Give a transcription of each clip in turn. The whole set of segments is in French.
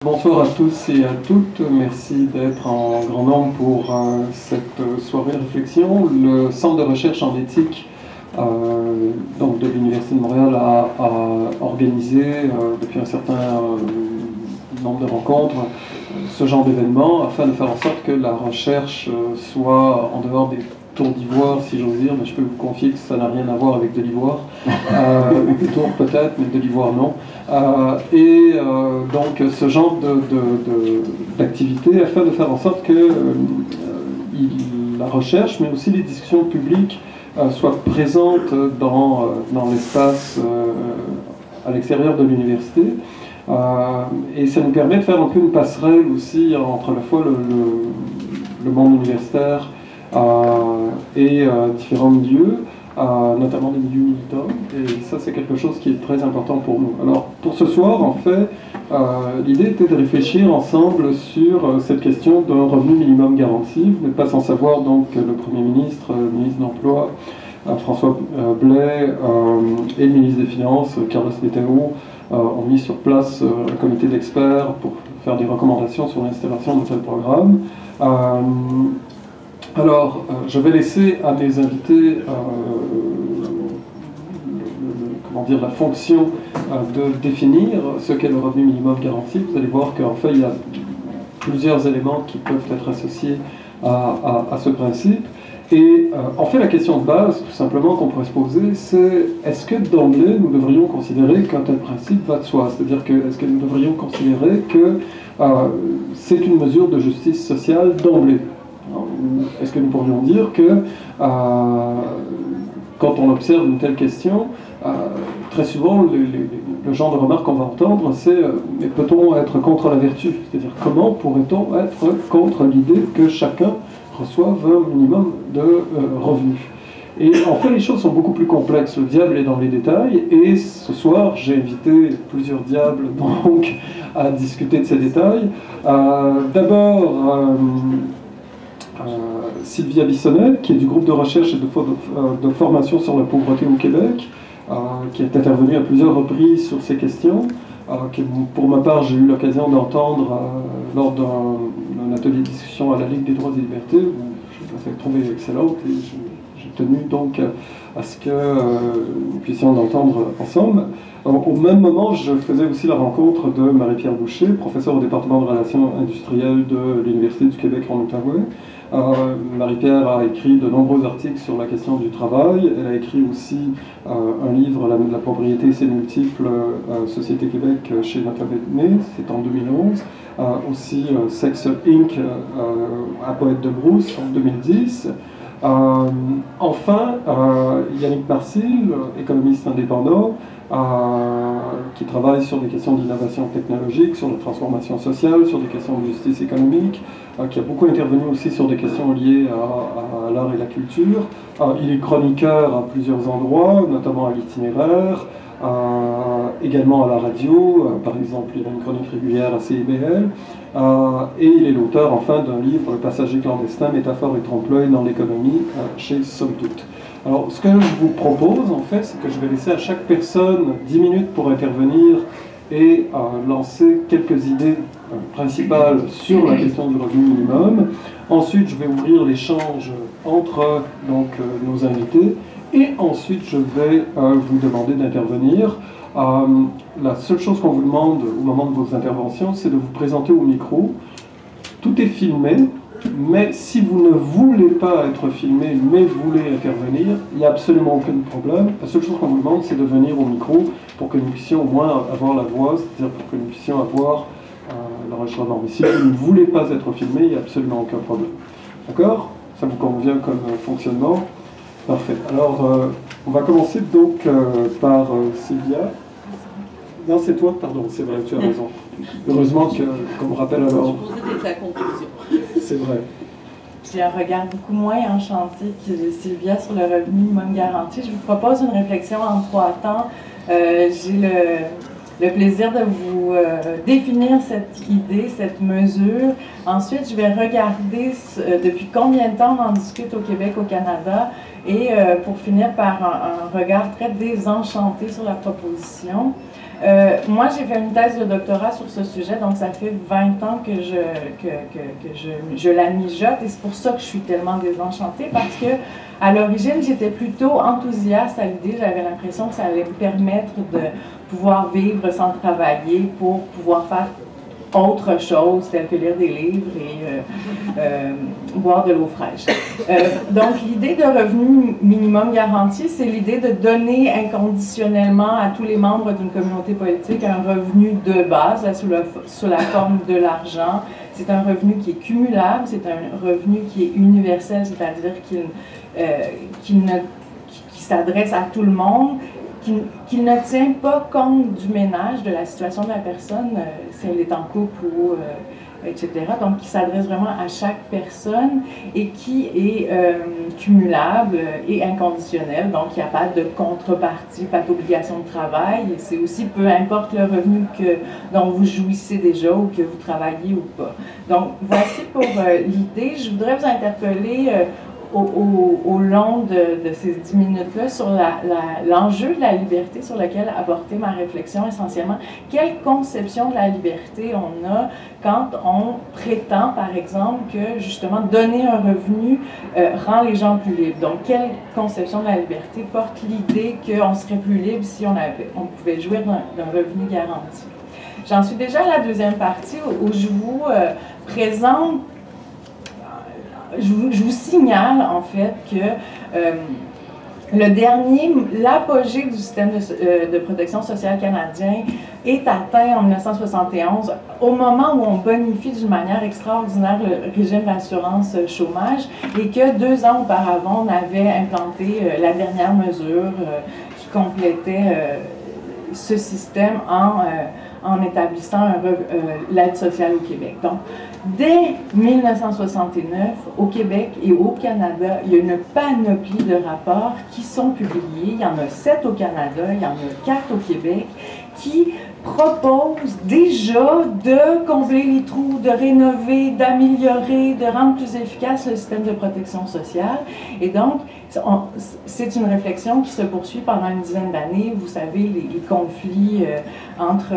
Bonsoir à tous et à toutes, merci d'être en grand nombre pour cette soirée de réflexion. Le Centre de recherche en éthique donc de l'Université de Montréal a organisé depuis un certain nombre de rencontres ce genre d'événements afin de faire en sorte que la recherche soit en dehors des tours d'ivoire, si j'ose dire, mais je peux vous confier que ça n'a rien à voir avec de l'ivoire. Des tours peut-être, mais de l'ivoire non. Donc ce genre d'activité afin de faire en sorte que la recherche, mais aussi les discussions publiques soient présentes dans l'espace à l'extérieur de l'université. Et ça nous permet de faire un peu une passerelle aussi entre à la fois le monde universitaire et différents milieux, notamment des milieux militants, et ça c'est quelque chose qui est très important pour nous. Alors pour ce soir, en fait, l'idée était de réfléchir ensemble sur cette question d'un revenu minimum garanti. Vous n'êtes pas sans savoir donc que le Premier ministre, le ministre de l'Emploi, François Blais, et le ministre des Finances, Carlos Letao, ont mis sur place un comité d'experts pour faire des recommandations sur l'installation de tel programme. Alors, je vais laisser à mes invités la fonction de définir ce qu'est le revenu minimum garanti. Vous allez voir qu'en fait, il y a plusieurs éléments qui peuvent être associés à ce principe. Et en fait, la question de base, tout simplement, qu'on pourrait se poser, c'est est-ce que d'emblée, nous devrions considérer qu'un tel principe va de soi? C'est-à-dire que est-ce que nous devrions considérer que c'est une mesure de justice sociale d'emblée? Est-ce que nous pourrions dire que quand on observe une telle question, très souvent le genre de remarque qu'on va entendre, c'est mais peut-on être contre la vertu? C'est-à-dire comment pourrait-on être contre l'idée que chacun reçoive un minimum de revenus? Et en fait, les choses sont beaucoup plus complexes. Le diable est dans les détails, et ce soir, j'ai invité plusieurs diables donc à discuter de ces détails. D'abord, Sylvia Bissonnette, qui est du groupe de recherche et de formation sur la pauvreté au Québec, qui est intervenue à plusieurs reprises sur ces questions, que pour ma part j'ai eu l'occasion d'entendre lors d'un atelier de discussion à la Ligue des droits et libertés, où je l'ai trouvé excellente, et j'ai tenu donc à ce que nous puissions l'entendre ensemble. Au même moment, je faisais aussi la rencontre de Marie-Pierre Boucher, professeure au département de relations industrielles de l'Université du Québec en Outaouais. Marie-Pierre a écrit de nombreux articles sur la question du travail. Elle a écrit aussi un livre, La propriété et ses multiples, Société Québec chez Nota-Bene, c'est en 2011. Aussi Sex Inc. à Poète de Brousse en 2010. Enfin, Yannick Marcil, économiste indépendant, qui travaille sur des questions d'innovation technologique, sur la transformation sociale, sur des questions de justice économique, qui a beaucoup intervenu aussi sur des questions liées à l'art et la culture. Il est chroniqueur à plusieurs endroits, notamment à l'Itinéraire, également à la radio, par exemple il a une chronique régulière à CIBL, et il est l'auteur enfin d'un livre, Le passager clandestin, métaphore et trompe-l'œil dans l'économie, chez Somme Toute. Alors ce que je vous propose en fait, c'est que je vais laisser à chaque personne 10 minutes pour intervenir et lancer quelques idées principales sur la question du revenu minimum. Ensuite je vais ouvrir l'échange entre nos invités. Et ensuite, je vais vous demander d'intervenir. La seule chose qu'on vous demande au moment de vos interventions, c'est de vous présenter au micro. Tout est filmé, mais si vous ne voulez pas être filmé, mais voulez intervenir, il n'y a absolument aucun problème. La seule chose qu'on vous demande, c'est de venir au micro pour que nous puissions au moins avoir la voix, c'est-à-dire pour que nous puissions avoir l'enregistrement. Mais si vous ne voulez pas être filmé, il n'y a absolument aucun problème. D'accord? Ça vous convient comme fonctionnement? Parfait. Alors, on va commencer donc par Sylvia. Non, c'est toi, pardon, c'est vrai, tu as raison. Heureusement qu'on me rappelle alors. Je suis supposée d'être la conclusion. C'est vrai. J'ai un regard beaucoup moins enchanté que Sylvia sur le revenu minimum garanti. Je vous propose une réflexion en 3 temps. J'ai le plaisir de vous définir cette idée, cette mesure. Ensuite, je vais regarder depuis combien de temps on en discute au Québec, au Canada, et pour finir par un regard très désenchanté sur la proposition. Moi, j'ai fait une thèse de doctorat sur ce sujet, donc ça fait 20 ans que je la mijote, et c'est pour ça que je suis tellement désenchantée, parce que à l'origine, j'étais plutôt enthousiaste à l'idée. J'avais l'impression que ça allait me permettre de pouvoir vivre sans travailler pour pouvoir faire autre chose, telle que lire des livres et boire de l'eau fraîche. Donc, l'idée de revenu minimum garanti, c'est l'idée de donner inconditionnellement à tous les membres d'une communauté politique un revenu de base, là, sous la forme de l'argent. C'est un revenu qui est cumulable, c'est un revenu qui est universel, c'est-à-dire qui s'adresse à tout le monde, qu'il ne tient pas compte du ménage, de la situation de la personne, si elle est en couple ou etc. Donc, qui s'adresse vraiment à chaque personne et qui est cumulable et inconditionnel. Donc, il n'y a pas de contrepartie, pas d'obligation de travail. Et c'est aussi peu importe le revenu dont vous jouissez déjà ou que vous travaillez ou pas. Donc, voici pour l'idée. Je voudrais vous interpeller au long de ces 10 minutes-là sur l'enjeu de la liberté sur lequel apporter ma réflexion essentiellement. Quelle conception de la liberté on a quand on prétend, par exemple, que justement donner un revenu rend les gens plus libres? Donc, quelle conception de la liberté porte l'idée qu'on serait plus libre si on pouvait jouir d'un revenu garanti? J'en suis déjà à la deuxième partie où je vous présente. Je vous signale en fait que l'apogée du système de protection sociale canadien est atteint en 1971, au moment où on bonifie d'une manière extraordinaire le régime d'assurance chômage, et que 2 ans auparavant, on avait implanté la dernière mesure qui complétait ce système en établissant l'aide sociale au Québec. Donc, dès 1969, au Québec et au Canada, il y a une panoplie de rapports qui sont publiés. Il y en a 7 au Canada, il y en a 4 au Québec, qui proposent déjà de combler les trous, de rénover, d'améliorer, de rendre plus efficace le système de protection sociale. Et donc, c'est une réflexion qui se poursuit pendant une dizaine d'années. Vous savez, les conflits entre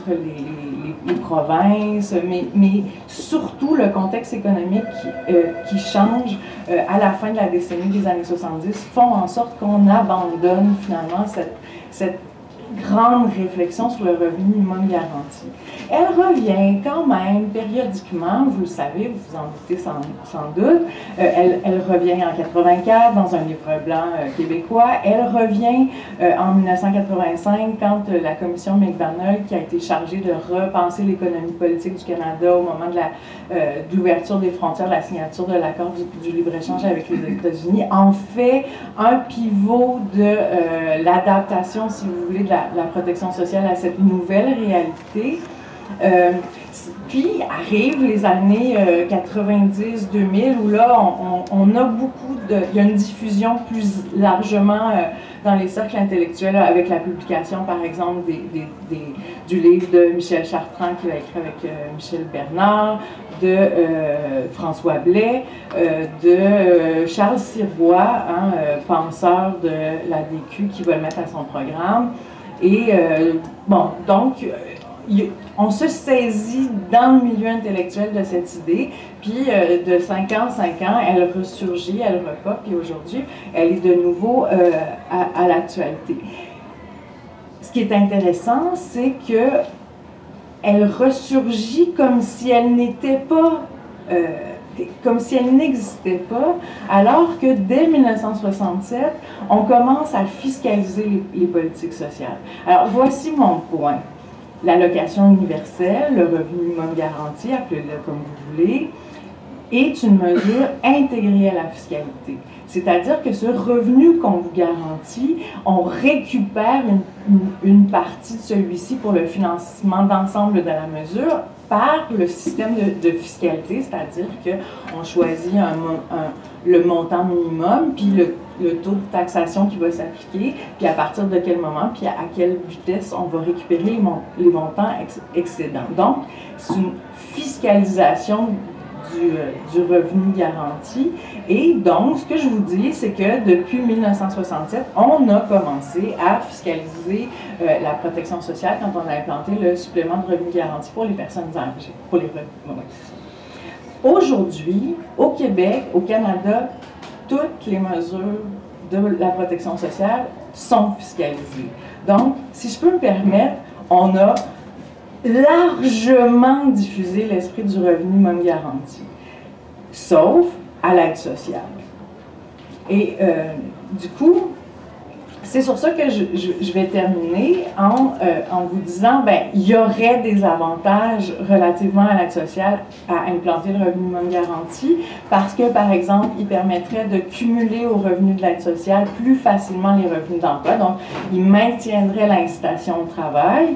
les provinces, mais surtout le contexte économique qui change à la fin de la décennie des années 70 font en sorte qu'on abandonne finalement cette grande réflexion sur le revenu minimum garanti. Elle revient quand même périodiquement, vous le savez, vous vous en doutez sans doute, elle revient en 84 dans un livre blanc québécois, elle revient en 1985 quand la commission McDonald, qui a été chargée de repenser l'économie politique du Canada au moment de l'ouverture des frontières, de la signature de l'accord du libre-échange avec les États-Unis, en fait un pivot de l'adaptation, si vous voulez, de la protection sociale à cette nouvelle réalité. Puis arrivent les années 90-2000 où là on a il y a une diffusion plus largement dans les cercles intellectuels avec la publication par exemple du livre de Michel Chartrand qu'il a écrit avec Michel Bernard, de François Blais, de Charles Sirois, penseur de l'ADQ qui va le mettre à son programme. Et bon, donc on se saisit dans le milieu intellectuel de cette idée, puis de 5 ans en 5 ans, elle ressurgit, elle repop, puis aujourd'hui, elle est de nouveau à l'actualité. Ce qui est intéressant, c'est que elle ressurgit comme si elle n'était pas, comme si elle n'existait pas, alors que dès 1967, on commence à fiscaliser les politiques sociales. Alors, voici mon point. L'allocation universelle, le revenu minimum garanti, appelez-le comme vous voulez, est une mesure intégrée à la fiscalité. C'est-à-dire que ce revenu qu'on vous garantit, on récupère une partie de celui-ci pour le financement d'ensemble de la mesure par le système de fiscalité, c'est-à-dire qu'on choisit le montant minimum, puis le taux de taxation qui va s'appliquer, puis à partir de quel moment, puis à quelle vitesse on va récupérer les montants excédents. Donc, c'est une fiscalisation du revenu garanti. Et donc, ce que je vous dis, c'est que depuis 1967, on a commencé à fiscaliser la protection sociale quand on a implanté le supplément de revenu garanti pour les personnes âgées, pour les revenus. Aujourd'hui, au Québec, au Canada, toutes les mesures de la protection sociale sont fiscalisées. Donc, si je peux me permettre, on a largement diffusé l'esprit du revenu minimum garanti, sauf à l'aide sociale. Et du coup, c'est sur ça que je vais terminer en vous disant, ben, il y aurait des avantages relativement à l'aide sociale à implanter le revenu minimum garanti parce que, par exemple, il permettrait de cumuler au revenu de l'aide sociale plus facilement les revenus d'emploi. Donc, il maintiendrait l'incitation au travail.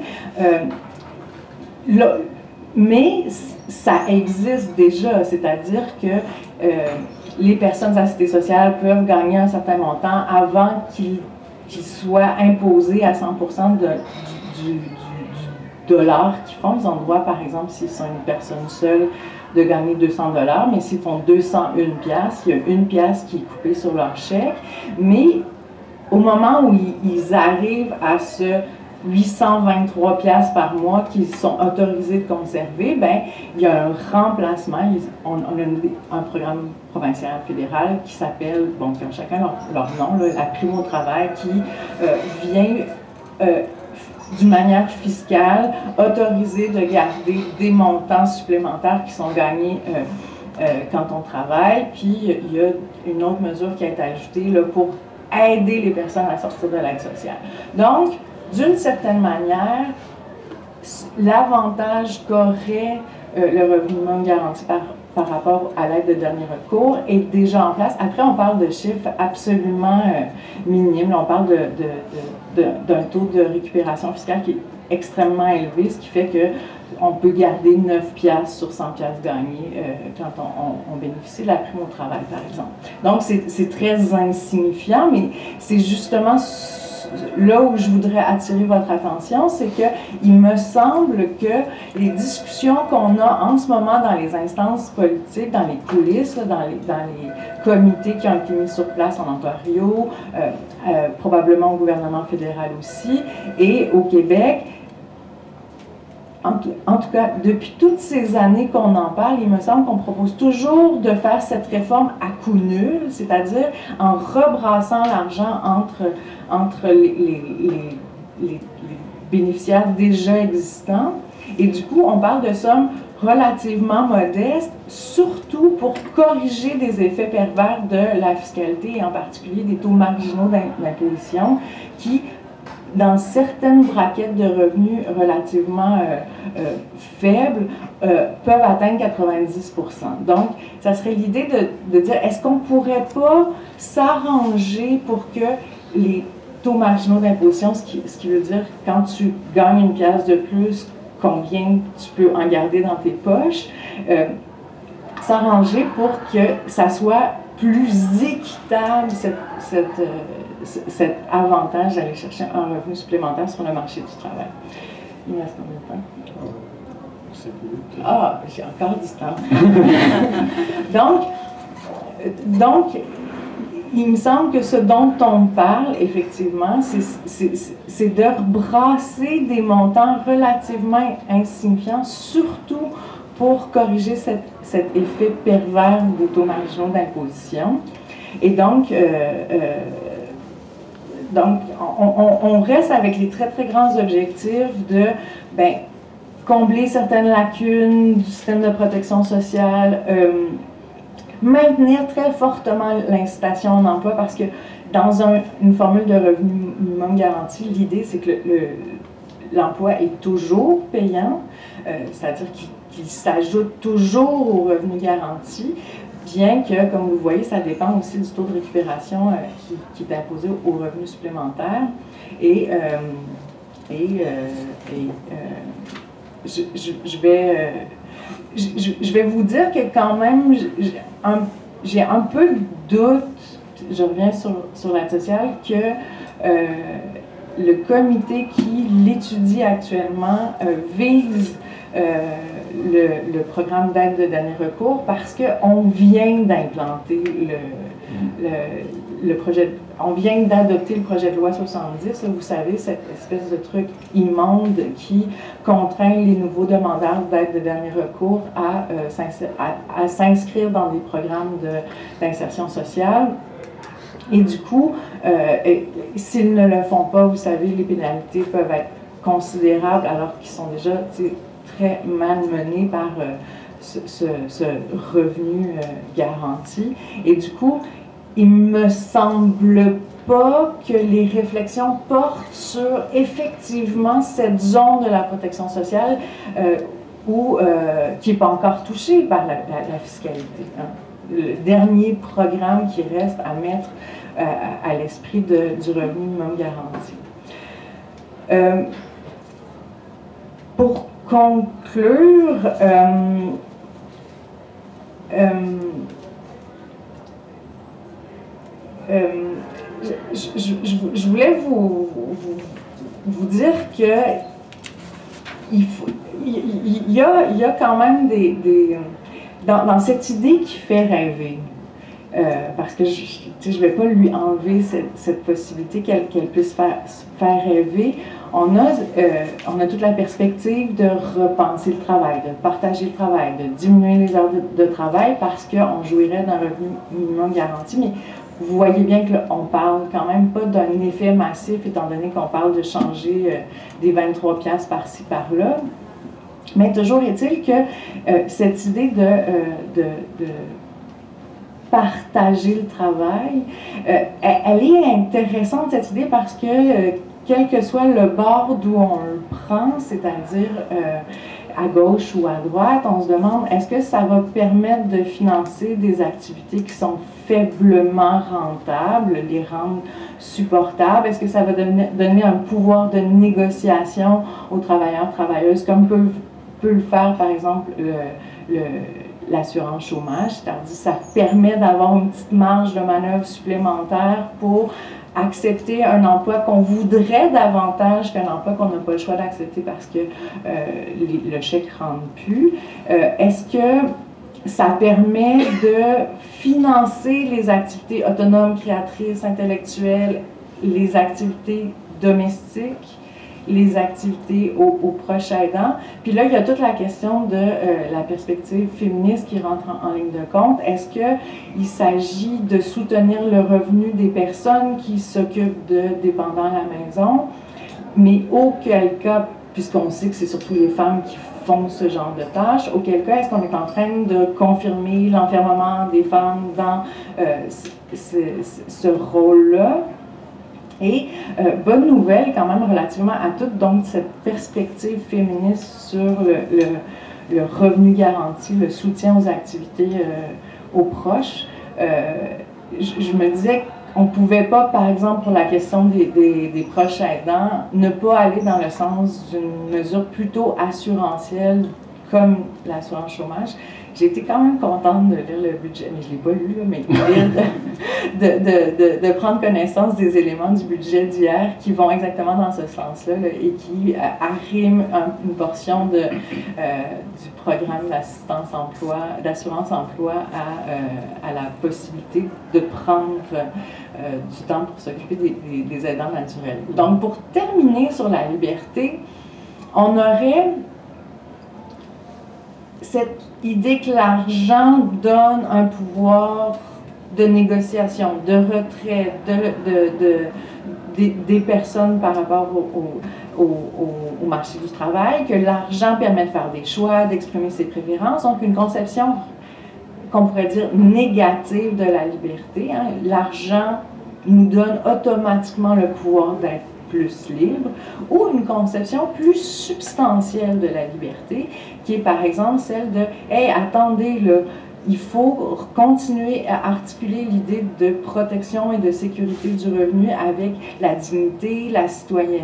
Mais ça existe déjà, c'est-à-dire que les personnes assistées sociales peuvent gagner un certain montant avant qu'ils soient imposés à 100% du dollar qu'ils font. Ils ont le droit, par exemple, s'ils sont une personne seule, de gagner 200 $, mais s'ils font 201 piastres, il y a 1 piastre qui est coupée sur leur chèque. Mais au moment où ils arrivent à ce 823 piastres par mois qu'ils sont autorisés de conserver, ben, il y a un remplacement. On a un programme provincial fédéral qui s'appelle, bon, qui ont chacun leur nom, là, la prime au travail, qui vient d'une manière fiscale autoriser de garder des montants supplémentaires qui sont gagnés quand on travaille. Puis il y a une autre mesure qui a été ajoutée là, pour aider les personnes à sortir de l'aide sociale. Donc, d'une certaine manière, l'avantage qu'aurait le revenu minimum garanti par rapport à l'aide de dernier recours est déjà en place. Après, on parle de chiffres absolument minimes. Là, on parle d'un taux de récupération fiscale qui est extrêmement élevé, ce qui fait qu'on peut garder 9 piastres sur 100 piastres gagnés quand on bénéficie de la prime au travail, par exemple. Donc, c'est très insignifiant, mais c'est justement là où je voudrais attirer votre attention, c'est qu'il me semble que les discussions qu'on a en ce moment dans les instances politiques, dans les coulisses, dans les comités qui ont été mis sur place en Ontario, probablement au gouvernement fédéral aussi, et au Québec, en tout cas, depuis toutes ces années qu'on en parle, il me semble qu'on propose toujours de faire cette réforme à coût nul, c'est-à-dire en rebrassant l'argent entre les bénéficiaires déjà existants. Et du coup, on parle de sommes relativement modestes, surtout pour corriger des effets pervers de la fiscalité, et en particulier des taux marginaux d'imposition qui, dans certaines braquettes de revenus relativement faibles, peuvent atteindre 90%. Donc, ça serait l'idée de dire, est-ce qu'on ne pourrait pas s'arranger pour que les taux marginaux d'imposition, ce qui veut dire quand tu gagnes 1 piastre de plus, combien tu peux en garder dans tes poches, s'arranger pour que ça soit plus équitable, cet avantage d'aller chercher un revenu supplémentaire sur le marché du travail. Il me reste combien de temps? Ah, j'ai encore du temps. donc, il me semble que ce dont on parle, effectivement, c'est de rebrasser des montants relativement insignifiants, surtout pour corriger cet effet pervers des taux marginaux d'imposition. Et donc, on reste avec les très, très grands objectifs de combler certaines lacunes du système de protection sociale, maintenir très fortement l'incitation en emploi, parce que dans une formule de revenu minimum garanti, l'idée, c'est que l'emploi est toujours payant, c'est-à-dire qu'il s'ajoute toujours au revenu garanti, bien que, comme vous voyez, ça dépend aussi du taux de récupération qui est imposé au revenu supplémentaire. Et je vais vous dire que quand même, j'ai un peu de doute, je reviens sur l'aide sociale, que le comité qui l'étudie actuellement vise le programme d'aide de dernier recours parce qu'on vient d'implanter le projet, on vient d'adopter le projet de loi 70, vous savez, cette espèce de truc immonde qui contraint les nouveaux demandeurs d'aide de dernier recours à s'inscrire dans des programmes d'insertion sociale. Et du coup, s'ils ne le font pas, vous savez, les pénalités peuvent être considérables alors qu'ils sont déjà très malmenés par ce revenu garanti. Et du coup, il me semble pas que les réflexions portent sur effectivement cette zone de la protection sociale qui n'est pas encore touchée par la fiscalité. Hein. Le dernier programme qui reste à mettre à l'esprit du revenu minimum garanti. Pour conclure, je voulais vous dire que il y a quand même dans cette idée qui fait rêver, parce que je ne vais pas lui enlever cette possibilité qu'elle puisse faire rêver. On a toute la perspective de repenser le travail, de partager le travail, de diminuer les heures de travail parce qu'on jouirait d'un revenu minimum garanti. Mais vous voyez bien qu'on parle quand même pas d'un effet massif, étant donné qu'on parle de changer des 23 piastres par-ci, par-là. Mais toujours est-il que cette idée de partager le travail, elle est intéressante, cette idée, parce que quel que soit le bord d'où on le prend, c'est-à-dire à gauche ou à droite, on se demande, est-ce que ça va permettre de financer des activités qui sont faiblement rentables, les rendre supportables? Est-ce que ça va donner un pouvoir de négociation aux travailleurs, travailleuses, comme peut le faire, par exemple, l'assurance chômage, c'est-à-dire ça permet d'avoir une petite marge de manœuvre supplémentaire pour accepter un emploi qu'on voudrait davantage qu'un emploi qu'on n'a pas le choix d'accepter parce que le chèque ne rentre plus. Est-ce que ça permet de financer les activités autonomes, créatrices, intellectuelles, les activités domestiques, les activités aux proches aidants? Puis là, il y a toute la question de la perspective féministe qui rentre en ligne de compte. Est-ce qu'il s'agit de soutenir le revenu des personnes qui s'occupent de dépendants à la maison, mais auquel cas, puisqu'on sait que c'est surtout les femmes qui font ce genre de tâches, auquel cas est-ce qu'on est en train de confirmer l'enfermement des femmes dans ce rôle-là? Et bonne nouvelle quand même relativement à toutes, donc cette perspective féministe sur le revenu garanti, le soutien aux activités aux proches. Je me disais qu'on ne pouvait pas, par exemple, pour la question des proches aidants, ne pas aller dans le sens d'une mesure plutôt assurantielle comme l'assurance chômage. J'ai été quand même contente de lire le budget, mais je ne l'ai pas lu, là, mais de prendre connaissance des éléments du budget d'hier qui vont exactement dans ce sens-là et qui arriment une portion du programme d'assurance emploi à la possibilité de prendre du temps pour s'occuper des aidants naturels. Donc, pour terminer sur la liberté, on aurait cette idée que l'argent donne un pouvoir de négociation, de retrait des personnes par rapport au marché du travail, que l'argent permet de faire des choix, d'exprimer ses préférences. Donc, une conception qu'on pourrait dire négative de la liberté. Hein. L'argent nous donne automatiquement le pouvoir d'être plus libre, ou une conception plus substantielle de la liberté, qui est par exemple celle de « Hey, attendez, là, il faut continuer à articuler l'idée de protection et de sécurité du revenu avec la dignité, la citoyenneté. »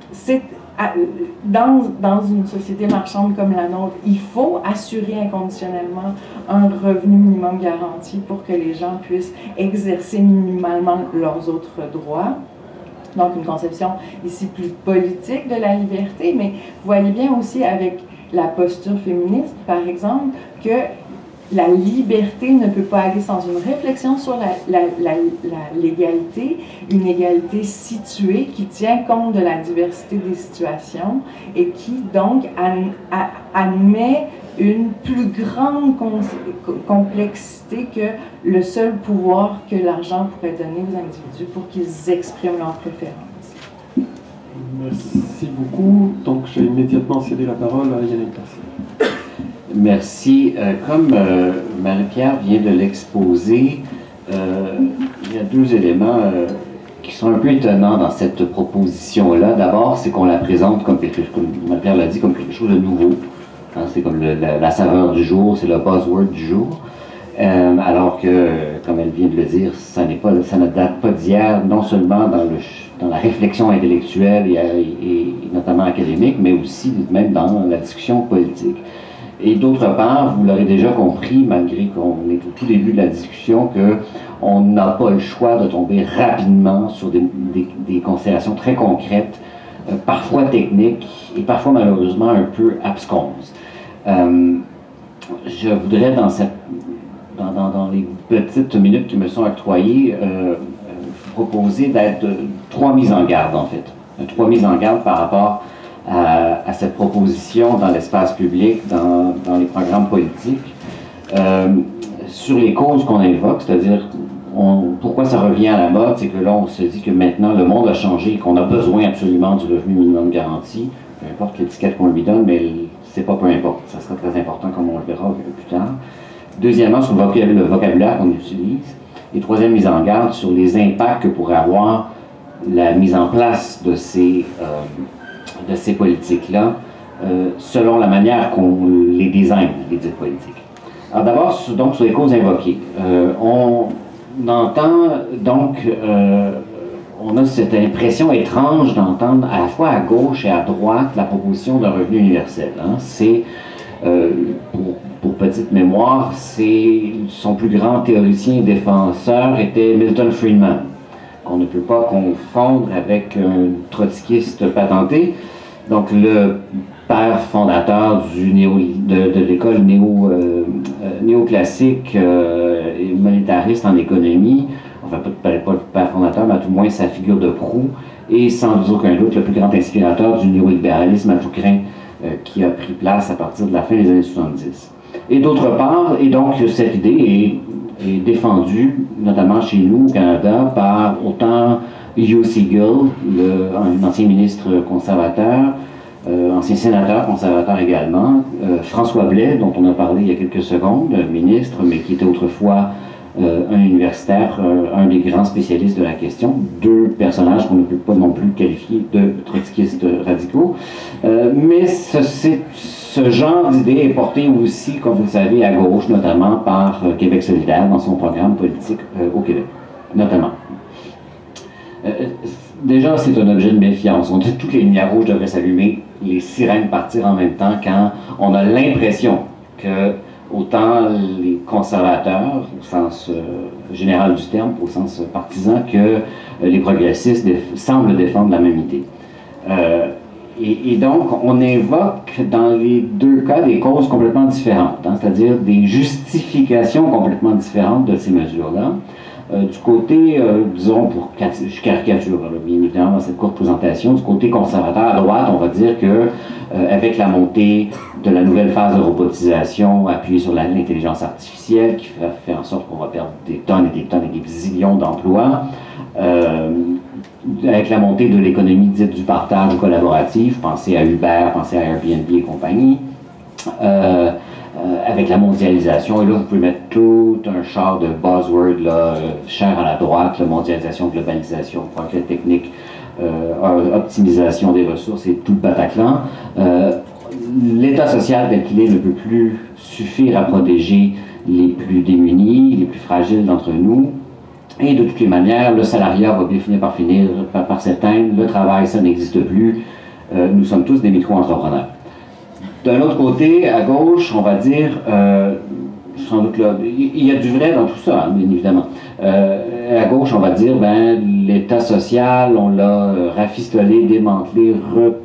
Dans une société marchande comme la nôtre, il faut assurer inconditionnellement un revenu minimum garanti pour que les gens puissent exercer minimalement leurs autres droits. Donc, une conception ici plus politique de la liberté, mais vous voyez bien aussi avec la posture féministe, par exemple, que la liberté ne peut pas aller sans une réflexion sur l'égalité, une égalité située qui tient compte de la diversité des situations et qui donc admet une plus grande complexité que le seul pouvoir que l'argent pourrait donner aux individus pour qu'ils expriment leurs préférences. Merci beaucoup. Donc j'ai immédiatement cédé la parole à Yannick Parsil. Merci. Comme Marie-Pierre vient de l'exposer, il y a deux éléments qui sont un peu étonnants dans cette proposition-là. D'abord, c'est qu'on la présente comme Marie-Pierre l'a dit, comme quelque chose de nouveau. Hein, c'est comme la saveur du jour, c'est le buzzword du jour. Alors que, comme elle vient de le dire, ça ne date pas d'hier, non seulement dans la réflexion intellectuelle et notamment académique, mais aussi même dans la discussion politique. Et d'autre part, vous l'aurez déjà compris, malgré qu'on est au tout début de la discussion, qu'on n'a pas le choix de tomber rapidement sur des considérations très concrètes, parfois techniques et parfois malheureusement un peu absconses. Je voudrais, dans les petites minutes qui me sont octroyées, vous proposer d'être trois mises en garde, en fait. Trois mises en garde par rapport à cette proposition dans l'espace public, dans les programmes politiques, sur les causes qu'on évoque, c'est-à-dire pourquoi ça revient à la mode, c'est que là on se dit que maintenant le monde a changé et qu'on a besoin absolument du revenu minimum garanti, peu importe l'étiquette qu'on lui donne, mais c'est pas peu importe, ça sera très important comme on le verra plus tard. Deuxièmement, sur le vocabulaire qu'on utilise. Et troisième mise en garde sur les impacts que pourrait avoir la mise en place de ces politiques-là, selon la manière qu'on les design, les dites politiques. Alors d'abord, donc sur les causes invoquées. On entend donc, on a cette impression étrange d'entendre à la fois à gauche et à droite la proposition d'un revenu universel. Hein. C'est, pour petite mémoire, son plus grand théoricien et défenseur était Milton Friedman, qu'on ne peut pas confondre avec un trotskiste patenté. Donc le père fondateur de l'école néoclassique et monétariste en économie, enfin pas le père fondateur, mais à tout moins sa figure de proue, et sans aucun doute le plus grand inspirateur du néolibéralisme à tout crin qui a pris place à partir de la fin des années 70. Et d'autre part, et donc cette idée est défendue, notamment chez nous au Canada, par autant Hugh Segal, un ancien ministre conservateur, ancien sénateur conservateur également, François Blais, dont on a parlé il y a quelques secondes, ministre, mais qui était autrefois un universitaire, un des grands spécialistes de la question, deux personnages qu'on ne peut pas non plus qualifier de trotskistes radicaux. Mais ce genre d'idée est porté aussi, comme vous le savez, à gauche, notamment par Québec solidaire dans son programme politique au Québec, notamment. Déjà, c'est un objet de méfiance. On dit que toutes les lumières rouges devraient s'allumer, les sirènes partir en même temps quand on a l'impression que autant les conservateurs, au sens général du terme, au sens partisan, que les progressistes semblent défendre la même idée. Et donc, on évoque dans les deux cas des causes complètement différentes, hein, c'est-à-dire des justifications complètement différentes de ces mesures-là. Du côté, disons, je caricature, là, bien évidemment, dans cette courte présentation, du côté conservateur à droite, on va dire que avec la montée de la nouvelle phase de robotisation appuyée sur l'intelligence artificielle, qui fait en sorte qu'on va perdre des tonnes et des tonnes et des zillions d'emplois, avec la montée de l'économie dite du partage collaboratif, pensez à Uber, pensez à Airbnb et compagnie, avec la mondialisation, et là vous pouvez mettre tout un char de buzzwords là, cher à la droite, la mondialisation, globalisation, progrès technique, optimisation des ressources et tout le Bataclan. L'État social tel qu'il est ne peut plus suffire à protéger les plus démunis, les plus fragiles d'entre nous. Et de toutes les manières, le salariat va bien finir par s'éteindre, le travail, ça n'existe plus. Nous sommes tous des micro-entrepreneurs. D'un autre côté, à gauche, on va dire, sans doute là, il y a du vrai dans tout ça, hein, bien évidemment. À gauche, on va dire, ben, l'État social, on l'a rafistolé, démantelé,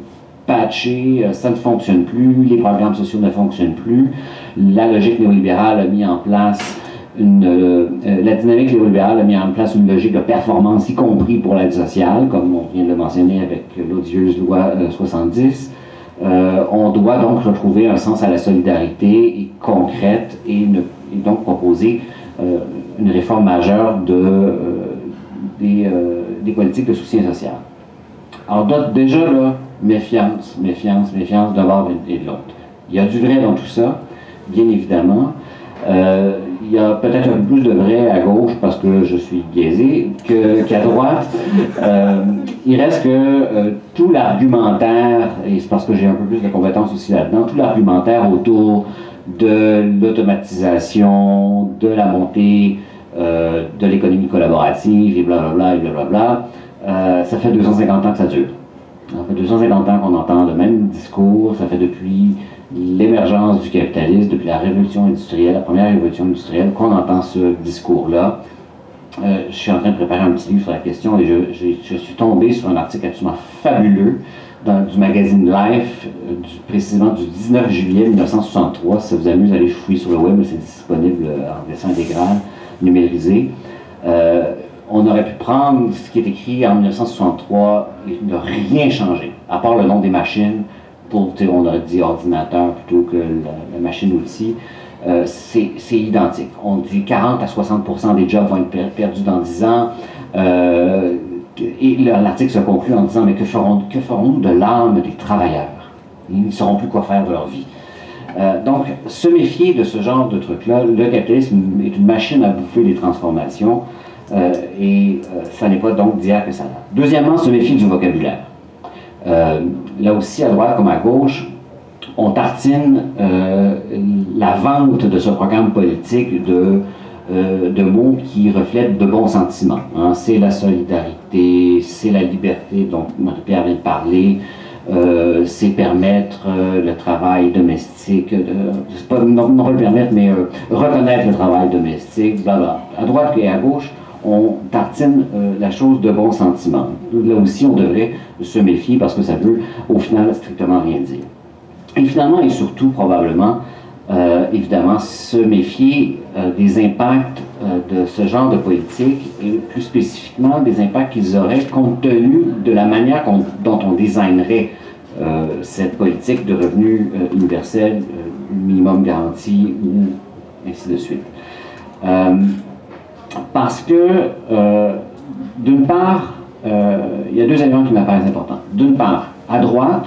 patché, ça ne fonctionne plus, les programmes sociaux ne fonctionnent plus, la logique néolibérale a mis en place la dynamique néolibérale a mis en place une logique de performance, y compris pour l'aide sociale, comme on vient de le mentionner avec l'odieuse loi 70. On doit donc retrouver un sens à la solidarité concrète et donc proposer une réforme majeure des politiques de soutien social. Alors déjà là, méfiance de l'un et de l'autre. Il y a du vrai dans tout ça, bien évidemment. Il y a peut-être un peu plus de vrai à gauche parce que je suis biaisé qu'à droite. Il reste que tout l'argumentaire, et c'est parce que j'ai un peu plus de compétences aussi là-dedans, tout l'argumentaire autour de l'automatisation, de la montée de l'économie collaborative et blablabla et blablabla, ça fait 250 ans que ça dure. Ça fait 250 ans qu'on entend le même discours, ça fait depuis l'émergence du capitalisme, depuis la révolution industrielle, la première révolution industrielle, qu'on entend ce discours-là. Je suis en train de préparer un petit livre sur la question et je suis tombé sur un article absolument fabuleux du magazine Life, précisément du 19 juillet 1963. Si ça vous amuse, allez fouiller sur le web, c'est disponible en version intégrale, numérisée. On aurait pu prendre ce qui est écrit en 1963 et ne rien changer, à part le nom des machines. On aurait dit ordinateur plutôt que la machine-outil, c'est identique. On dit 40 à 60% des jobs vont être perdus dans 10 ans. Et l'article se conclut en disant, mais que ferons-nous de l'âme des travailleurs? Ils ne sauront plus quoi faire de leur vie. Donc, se méfier de ce genre de truc-là, le capitalisme est une machine à bouffer des transformations, et ça n'est pas donc d'hier que ça date. Deuxièmement, se méfier du vocabulaire. Là aussi, à droite comme à gauche, on tartine la vente de ce programme politique de mots qui reflètent de bons sentiments. Hein. C'est la solidarité, c'est la liberté dont Marie-Pierre vient de parler, c'est permettre le travail domestique, c'est pas non le permettre, mais reconnaître le travail domestique, blablabla. À droite et à gauche, on tartine la chose de bons sentiments. Là aussi, on devrait se méfier parce que ça veut, au final, strictement rien dire. Et finalement, et surtout, probablement, évidemment, se méfier des impacts de ce genre de politique et plus spécifiquement des impacts qu'ils auraient compte tenu de la manière dont on designerait cette politique de revenu universel, minimum garanti ou ainsi de suite. Parce que, d'une part, il y a deux éléments qui m'apparaissent importants. D'une part, à droite,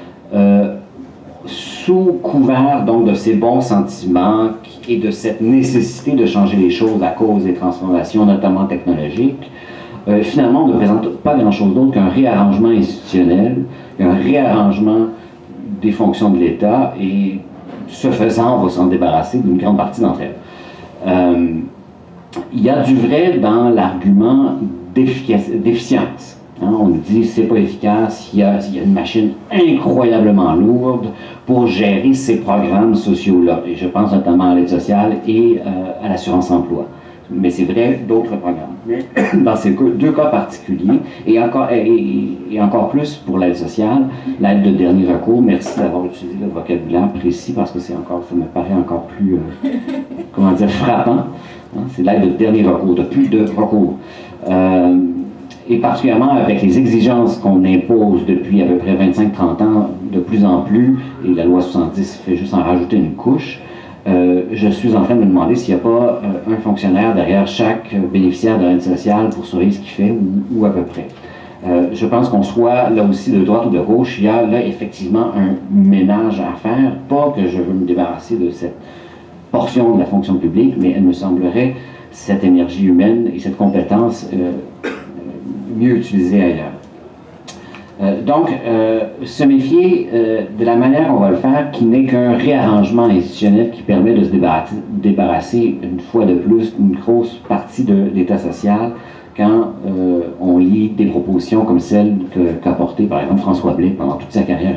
sous couvert donc de ces bons sentiments et de cette nécessité de changer les choses à cause des transformations, notamment technologiques, finalement, on ne présente pas grand-chose d'autre qu'un réarrangement institutionnel, un réarrangement des fonctions de l'État, et ce faisant, on va s'en débarrasser d'une grande partie d'entre elles. Il y a du vrai dans l'argument d'efficience. Hein, on nous dit c'est pas efficace, il y a une machine incroyablement lourde pour gérer ces programmes sociaux-là. Et je pense notamment à l'aide sociale et à l'assurance emploi. Mais c'est vrai d'autres programmes. Mais dans ces deux cas particuliers, et encore plus pour l'aide sociale, l'aide de dernier recours, merci d'avoir utilisé le vocabulaire précis parce que ça me paraît encore plus, comment dire, frappant. Hein, c'est l'aide de dernier recours, de plus de recours. Et particulièrement avec les exigences qu'on impose depuis à peu près 25-30 ans, de plus en plus, et la loi 70 fait juste en rajouter une couche, je suis en train de me demander s'il n'y a pas un fonctionnaire derrière chaque bénéficiaire de l'aide sociale pour surveiller ce qu'il fait, ou à peu près. Je pense qu'on soit là aussi de droite ou de gauche, il y a là effectivement un ménage à faire, pas que je veux me débarrasser de cette portion de la fonction publique, mais elle me semblerait cette énergie humaine et cette compétence mieux utilisée ailleurs. Donc, se méfier de la manière qu'on va le faire, qui n'est qu'un réarrangement institutionnel qui permet de se débarrasser une fois de plus une grosse partie de l'État social quand on lit des propositions comme celle qu'a portée par exemple François Blais pendant toute sa carrière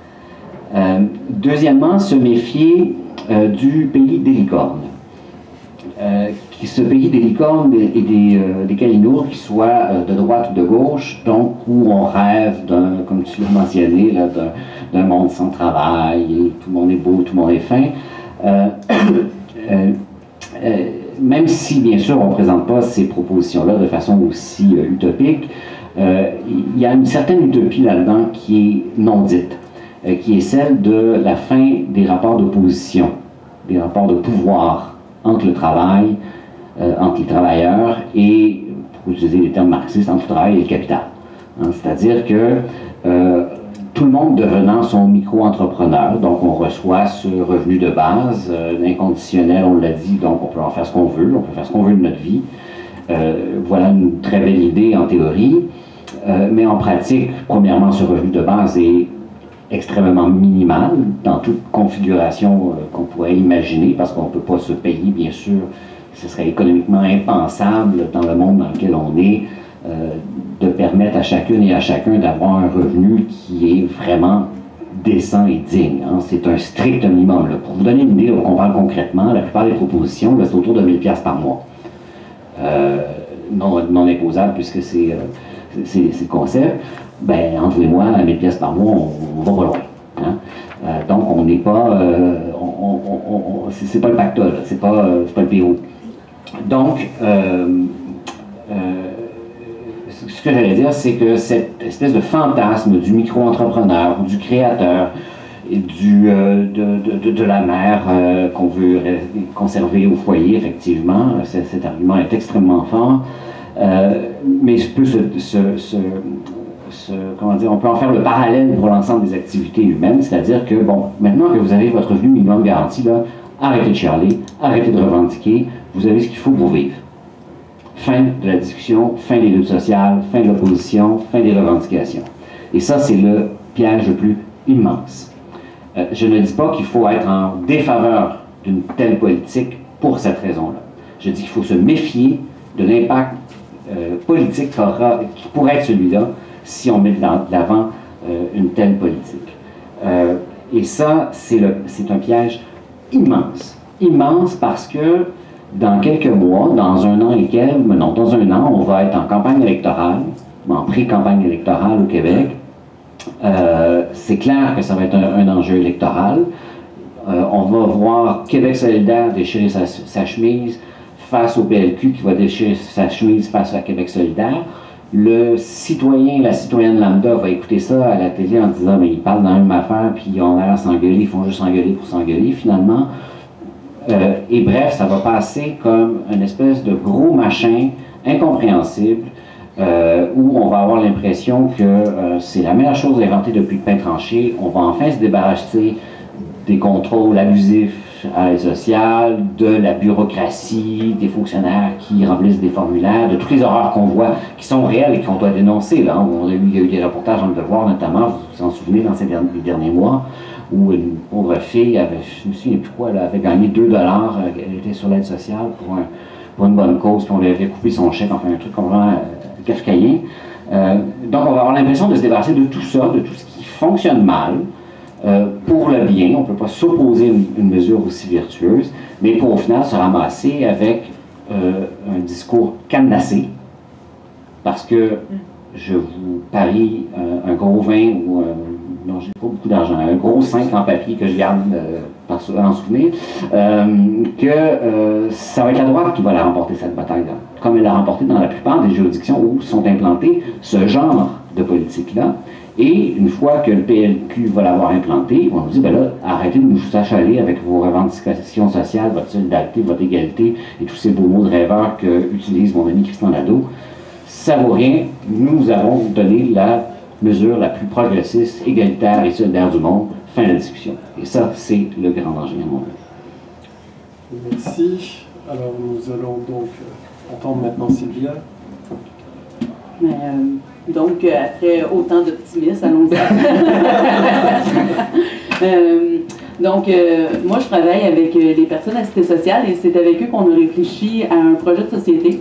universitaire. Deuxièmement, se méfier du pays des licornes. ce pays des licornes et des calinours, qui soient de droite ou de gauche, donc où on rêve d'un, comme tu l'as mentionné, d'un monde sans travail, et tout le monde est beau, tout le monde est fin. Même si, bien sûr, on ne présente pas ces propositions-là de façon aussi utopique, il y a une certaine utopie là-dedans qui est non dite, qui est celle de la fin des rapports d'opposition, des rapports de pouvoir entre le travail, entre les travailleurs et, pour utiliser les termes marxistes, entre le travail et le capital. Hein, c'est-à-dire que tout le monde devenant son micro-entrepreneur, donc on reçoit ce revenu de base, inconditionnel, on l'a dit, donc on peut en faire ce qu'on veut, on peut faire ce qu'on veut de notre vie. Voilà une très belle idée en théorie, mais en pratique, premièrement, ce revenu de base est extrêmement minimal dans toute configuration qu'on pourrait imaginer, parce qu'on ne peut pas se payer, bien sûr, ce serait économiquement impensable dans le monde dans lequel on est, de permettre à chacune et à chacun d'avoir un revenu qui est vraiment décent et digne. Hein. C'est un strict minimum. Là. Pour vous donner une idée, on parle concrètement, la plupart des propositions, c'est autour de 1000 $ par mois. Non imposable, puisque c'est le concept. Ben, entre vous et moi, à 1000 $ par mois, on va pas loin. Hein. Donc, on n'est pas... c'est pas le pacta, c'est pas le PO. Donc, ce que j'allais dire, c'est que cette espèce de fantasme du micro-entrepreneur, du créateur, et de la mère qu'on veut conserver au foyer, effectivement, cet argument est extrêmement fort, mais comment dire, on peut en faire le parallèle pour l'ensemble des activités humaines, c'est-à-dire que, bon, maintenant que vous avez votre revenu minimum garanti, là, arrêtez de chialer, arrêtez de revendiquer, vous avez ce qu'il faut pour vivre. Fin de la discussion, fin des luttes sociales, fin de l'opposition, fin des revendications. Et ça, c'est le piège le plus immense. Je ne dis pas qu'il faut être en défaveur d'une telle politique pour cette raison-là. Je dis qu'il faut se méfier de l'impact politique qui pourrait être celui-là si on met de l'avant une telle politique. Et ça, c'est un piège immense. Immense parce que dans quelques mois, dans un an et quelques, non, dans un an, on va être en campagne électorale, en pré-campagne électorale au Québec. C'est clair que ça va être un enjeu électoral. On va voir Québec solidaire déchirer sa chemise face au PLQ qui va déchirer sa chemise face à Québec solidaire. Le citoyen, la citoyenne lambda va écouter ça à la télé en disant « mais ils parlent dans la même affaire, puis ils ont l'air à s'engueuler, ils font juste s'engueuler pour s'engueuler finalement ». Et bref, ça va passer comme une espèce de gros machin incompréhensible où on va avoir l'impression que c'est la meilleure chose inventée depuis le pain tranché. On va enfin se débarrasser des contrôles abusifs à l'aide sociale, de la bureaucratie, des fonctionnaires qui remplissent des formulaires, de toutes les horreurs qu'on voit, qui sont réelles et qu'on doit dénoncer. Là. Il y a eu des reportages dans le Devoir, notamment, vous vous en souvenez, dans les derniers mois, où une pauvre fille, je ne me souviens plus quoi, elle avait gagné 2 $, elle était sur l'aide sociale pour une bonne cause, puis on lui avait coupé son chèque, enfin un truc vraiment kafkaïen. Donc on va avoir l'impression de se débarrasser de tout ça, de tout ce qui fonctionne mal, pour le bien. On ne peut pas s'opposer à une mesure aussi vertueuse, mais pour au final se ramasser avec un discours cadenassé, parce que je vous parie un gros vin ou non, j'ai pas beaucoup d'argent, un gros 5 en papier que je garde par en souvenir, que ça va être la droite qui va la remporter, cette bataille-là, comme elle l'a remporté dans la plupart des juridictions où sont implantés ce genre de politique-là. Et une fois que le PLQ va l'avoir implanté, on nous dit, ben là, arrêtez de nous achaler avec vos revendications sociales, votre solidarité, votre égalité et tous ces beaux mots de rêveur que utilise mon ami Christian Nadeau. Ça vaut rien. Nous avons donné la mesure la plus progressiste, égalitaire et solidaire du monde. Fin de la discussion. Et ça, c'est le grand danger à mon avis. Merci. Alors, nous allons donc entendre maintenant Sylvia. Donc, après autant d'optimisme, allons-y. Moi, je travaille avec les personnes assistées sociales et c'est avec eux qu'on a réfléchi à un projet de société.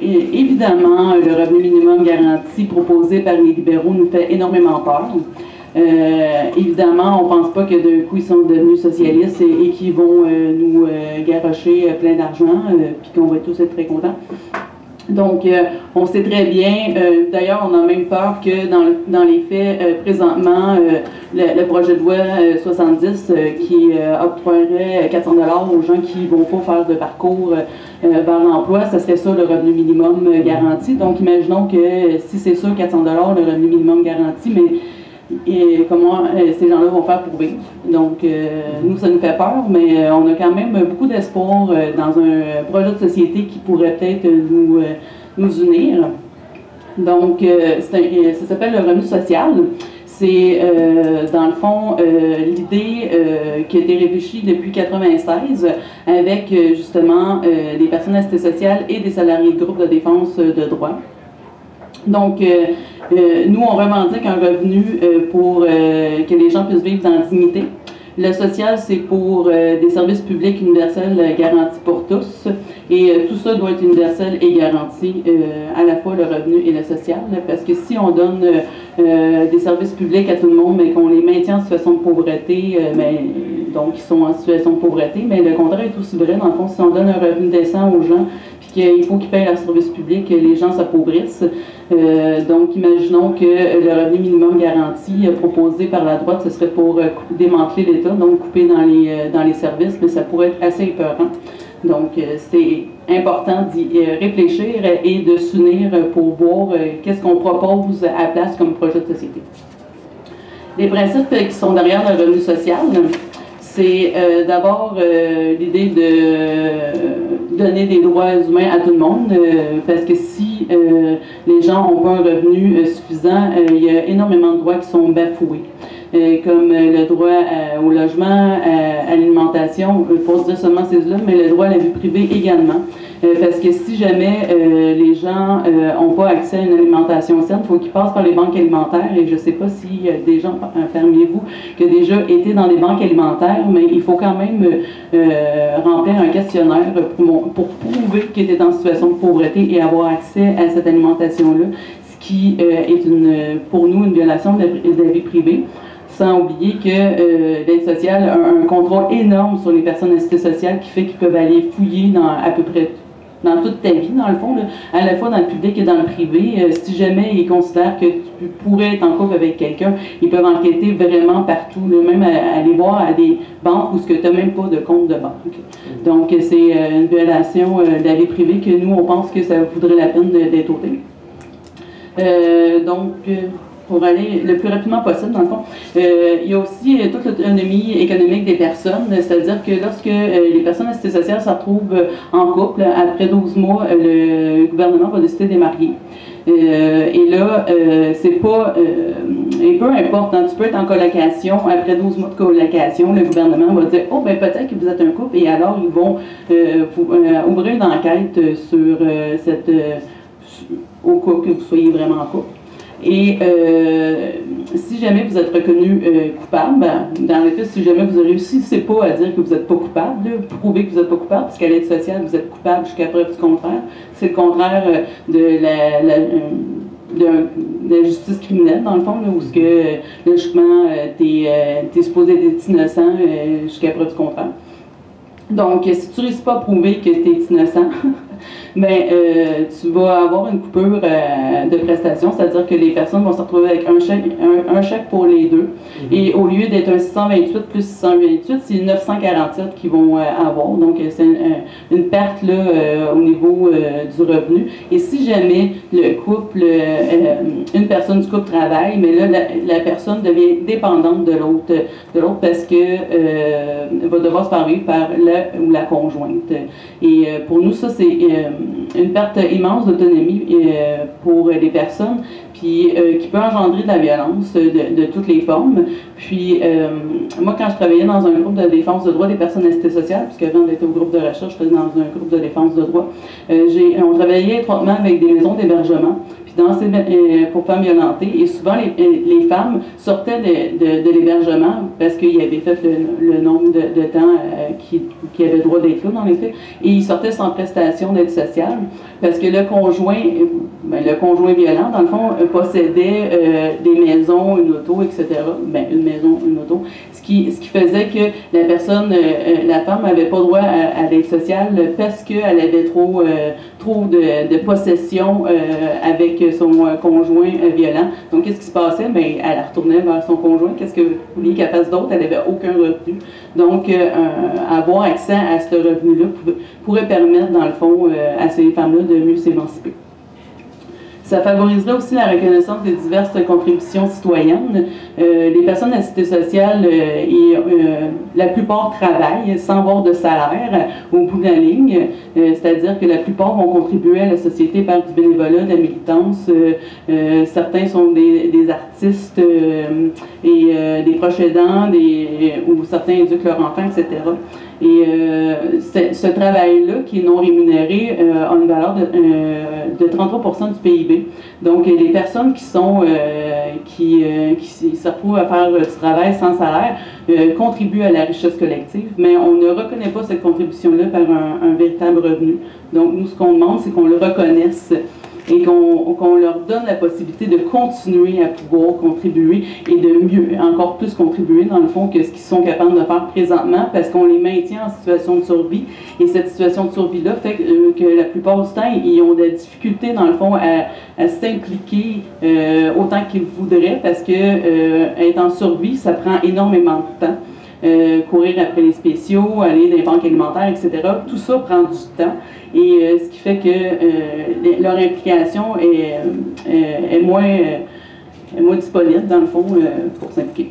Évidemment, le revenu minimum garanti proposé par les libéraux nous fait énormément peur. Évidemment, on pense pas que d'un coup ils sont devenus socialistes et qu'ils vont nous garrocher plein d'argent, puis qu'on va tous être très contents. Donc, on sait très bien, d'ailleurs, on a même peur que dans les faits, présentement, le projet de loi 70 qui octroierait 400 $ aux gens qui ne vont pas faire de parcours vers l'emploi, ça serait ça le revenu minimum garanti. Donc, imaginons que si c'est ça, 400 $ le revenu minimum garanti, mais comment ces gens-là vont faire pour vivre. Donc, nous, ça nous fait peur, mais on a quand même beaucoup d'espoir dans un projet de société qui pourrait peut-être nous unir. Donc, ça s'appelle le revenu social. C'est, dans le fond, l'idée qui a été réfléchie depuis 1996 avec, justement, des personnes assistées sociales et des salariés de groupes de défense de droit. Donc, nous, on revendique un revenu pour que les gens puissent vivre dans la dignité. Le social, c'est pour des services publics universels garantis pour tous. Et tout ça doit être universel et garanti, à la fois le revenu et le social. Parce que si on donne des services publics à tout le monde, mais qu'on les maintient en situation de pauvreté, donc ils sont en situation de pauvreté, mais le contraire est aussi vrai. Dans le fond, si on donne un revenu décent aux gens, qu'il faut qu'ils payent leur service public, les gens s'appauvrissent. Donc, imaginons que le revenu minimum garanti proposé par la droite, ce serait pour démanteler l'État, donc couper dans les services, mais ça pourrait être assez épeurant. Donc, c'est important d'y réfléchir et de s'unir pour voir qu'est-ce qu'on propose à la place comme projet de société. Les principes qui sont derrière le revenu social, c'est d'abord l'idée de donner des droits humains à tout le monde, parce que si les gens n'ont pas un revenu suffisant, il y a énormément de droits qui sont bafoués, comme le droit au logement, à l'alimentation, pour se dire seulement ces-là, mais le droit à la vie privée également. Parce que si jamais les gens n'ont pas accès à une alimentation saine, il faut qu'ils passent par les banques alimentaires. Et je ne sais pas s'il y a des gens parmi vous qui ont déjà été dans des banques alimentaires, mais il faut quand même remplir un questionnaire pour prouver qu'ils étaient en situation de pauvreté et avoir accès à cette alimentation-là, ce qui est pour nous une violation de la vie privée. Sans oublier que l'aide sociale a un contrôle énorme sur les personnes assistées sociales qui fait qu'ils peuvent aller fouiller à peu près dans toute ta vie, dans le fond, là, à la fois dans le public et dans le privé. Si jamais ils considèrent que tu pourrais être en couple avec quelqu'un, ils peuvent enquêter vraiment partout, là, même aller voir à des banques où tu n'as même pas de compte de banque. Donc, c'est une violation de la vie privée que nous, on pense que ça vaudrait la peine d'être ôté. Pour aller le plus rapidement possible, dans le fond. Il y a aussi toute l'autonomie économique des personnes, c'est-à-dire que lorsque les personnes assistées sociales se retrouvent en couple, après 12 mois, le gouvernement va décider de les marier. Et là, c'est pas... et peu importe, hein, tu peux être en colocation, après 12 mois de colocation, le gouvernement va dire « Oh, ben peut-être que vous êtes un couple », et alors ils vont ouvrir une enquête sur au cas que vous soyez vraiment en couple. Et si jamais vous êtes reconnu coupable, dans les faits, si jamais vous ne réussissez pas à dire que vous n'êtes pas coupable, prouver que vous n'êtes pas coupable, parce qu'à l'aide sociale, vous êtes coupable jusqu'à preuve du contraire, c'est le contraire de la justice criminelle, dans le fond, là, où logiquement, tu es supposé être innocent jusqu'à preuve du contraire. Donc, si tu ne réussis pas à prouver que tu es innocent, mais tu vas avoir une coupure de prestations, c'est-à-dire que les personnes vont se retrouver avec un chèque pour les deux. Et au lieu d'être un 628 plus 628, c'est 947 qu'ils vont avoir. Donc, c'est une perte là, au niveau du revenu. Et si jamais le couple, une personne du couple travaille, mais là, la personne devient dépendante de l'autre parce que va devoir se faire vivre par le ou la conjointe. Et pour nous, ça, c'est une perte immense d'autonomie pour les personnes, puis qui peut engendrer de la violence de toutes les formes. Puis, moi, quand je travaillais dans un groupe de défense de droits des personnes assistées sociales, puisque avant d'être au groupe de recherche, j'étais dans un groupe de défense de droits, on travaillait étroitement avec des maisons d'hébergement. puis pour femmes violentées. Et souvent, les femmes sortaient de l'hébergement parce qu'ils avaient fait le nombre de temps qui avaient droit d'être là, dans les faits, et ils sortaient sans prestation d'aide sociale parce que le conjoint violent, dans le fond, possédait des maisons, une auto, etc. Une maison, une auto. Ce qui faisait que la femme n'avait pas droit à l'aide sociale parce qu'elle avait trop de possession avec son conjoint violent. Donc, qu'est-ce qui se passait? Bien, elle retournait vers son conjoint. Qu'est-ce que vous vouliez qu'elle fasse d'autre? Elle n'avait aucun revenu. Donc, avoir accès à ce revenu-là pourrait permettre, dans le fond, à ces femmes-là de mieux s'émanciper. Ça favoriserait aussi la reconnaissance des diverses contributions citoyennes. Les personnes à cité sociale, la plupart travaillent sans avoir de salaire au bout de la ligne, c'est-à-dire que la plupart vont contribuer à la société par du bénévolat, de la militance. Certains sont des artistes et des proches aidants, ou certains éduquent leurs enfants, etc. Et ce travail-là, qui est non rémunéré, a une valeur de 33% du PIB. Donc, les personnes qui se retrouvent à faire du travail sans salaire contribuent à la richesse collective, mais on ne reconnaît pas cette contribution-là par un véritable revenu. Donc, nous, ce qu'on demande, c'est qu'on le reconnaisse et qu'on leur donne la possibilité de continuer à pouvoir contribuer et de encore plus contribuer dans le fond que ce qu'ils sont capables de faire présentement, parce qu'on les maintient en situation de survie, et cette situation de survie-là fait que la plupart du temps, ils ont des difficultés dans le fond à s'impliquer autant qu'ils voudraient, parce que être en survie, ça prend énormément de temps. Courir après les spéciaux, aller dans les banques alimentaires, etc. Tout ça prend du temps, et ce qui fait que leur implication est moins disponible, dans le fond, pour s'impliquer.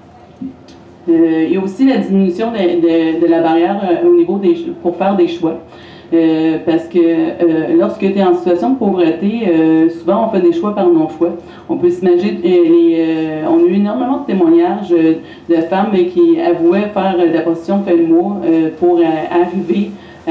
Il y a aussi la diminution de la barrière au niveau pour faire des choix. Parce que lorsque tu es en situation de pauvreté, souvent on fait des choix par non-choix. On peut s'imaginer, on a eu énormément de témoignages de femmes qui avouaient faire de la prostitution fin de mois pour arriver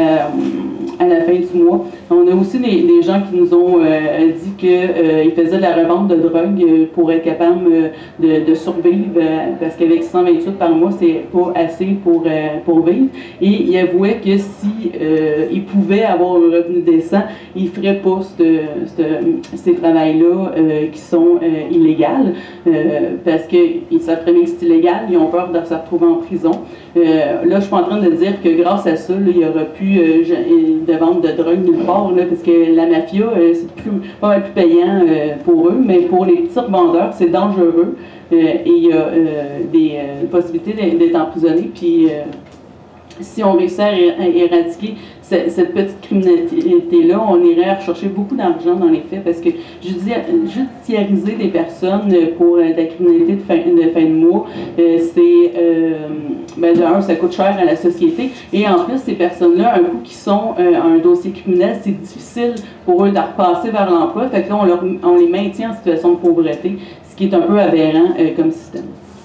à la fin du mois. On a aussi des gens qui nous ont dit qu'ils faisaient de la revente de drogue pour être capables de survivre, parce qu'avec 128 par mois, c'est pas assez pour vivre. Et ils avouaient que si ils pouvaient avoir un revenu décent, ils ne feraient pas ces travails-là qui sont illégaux, parce qu'ils savent très bien que c'est illégal, ils ont peur de se retrouver en prison. Là, je suis pas en train de dire que grâce à ça, là, il n'y aura plus de vente de drogue nulle part, là, parce que la mafia, c'est pas mal plus payant pour eux, mais pour les petits revendeurs, c'est dangereux, et il y a des possibilités d'être emprisonné. Puis si on réussit à éradiquer cette petite criminalité-là, on irait rechercher beaucoup d'argent dans les faits, parce que judiciariser des personnes pour la criminalité de fin de mois, de un, ça coûte cher à la société, et en plus, ces personnes-là, un coup qui sont un dossier criminel, c'est difficile pour eux de repasser vers l'emploi, fait que là, on les maintient en situation de pauvreté, ce qui est un peu aberrant comme système.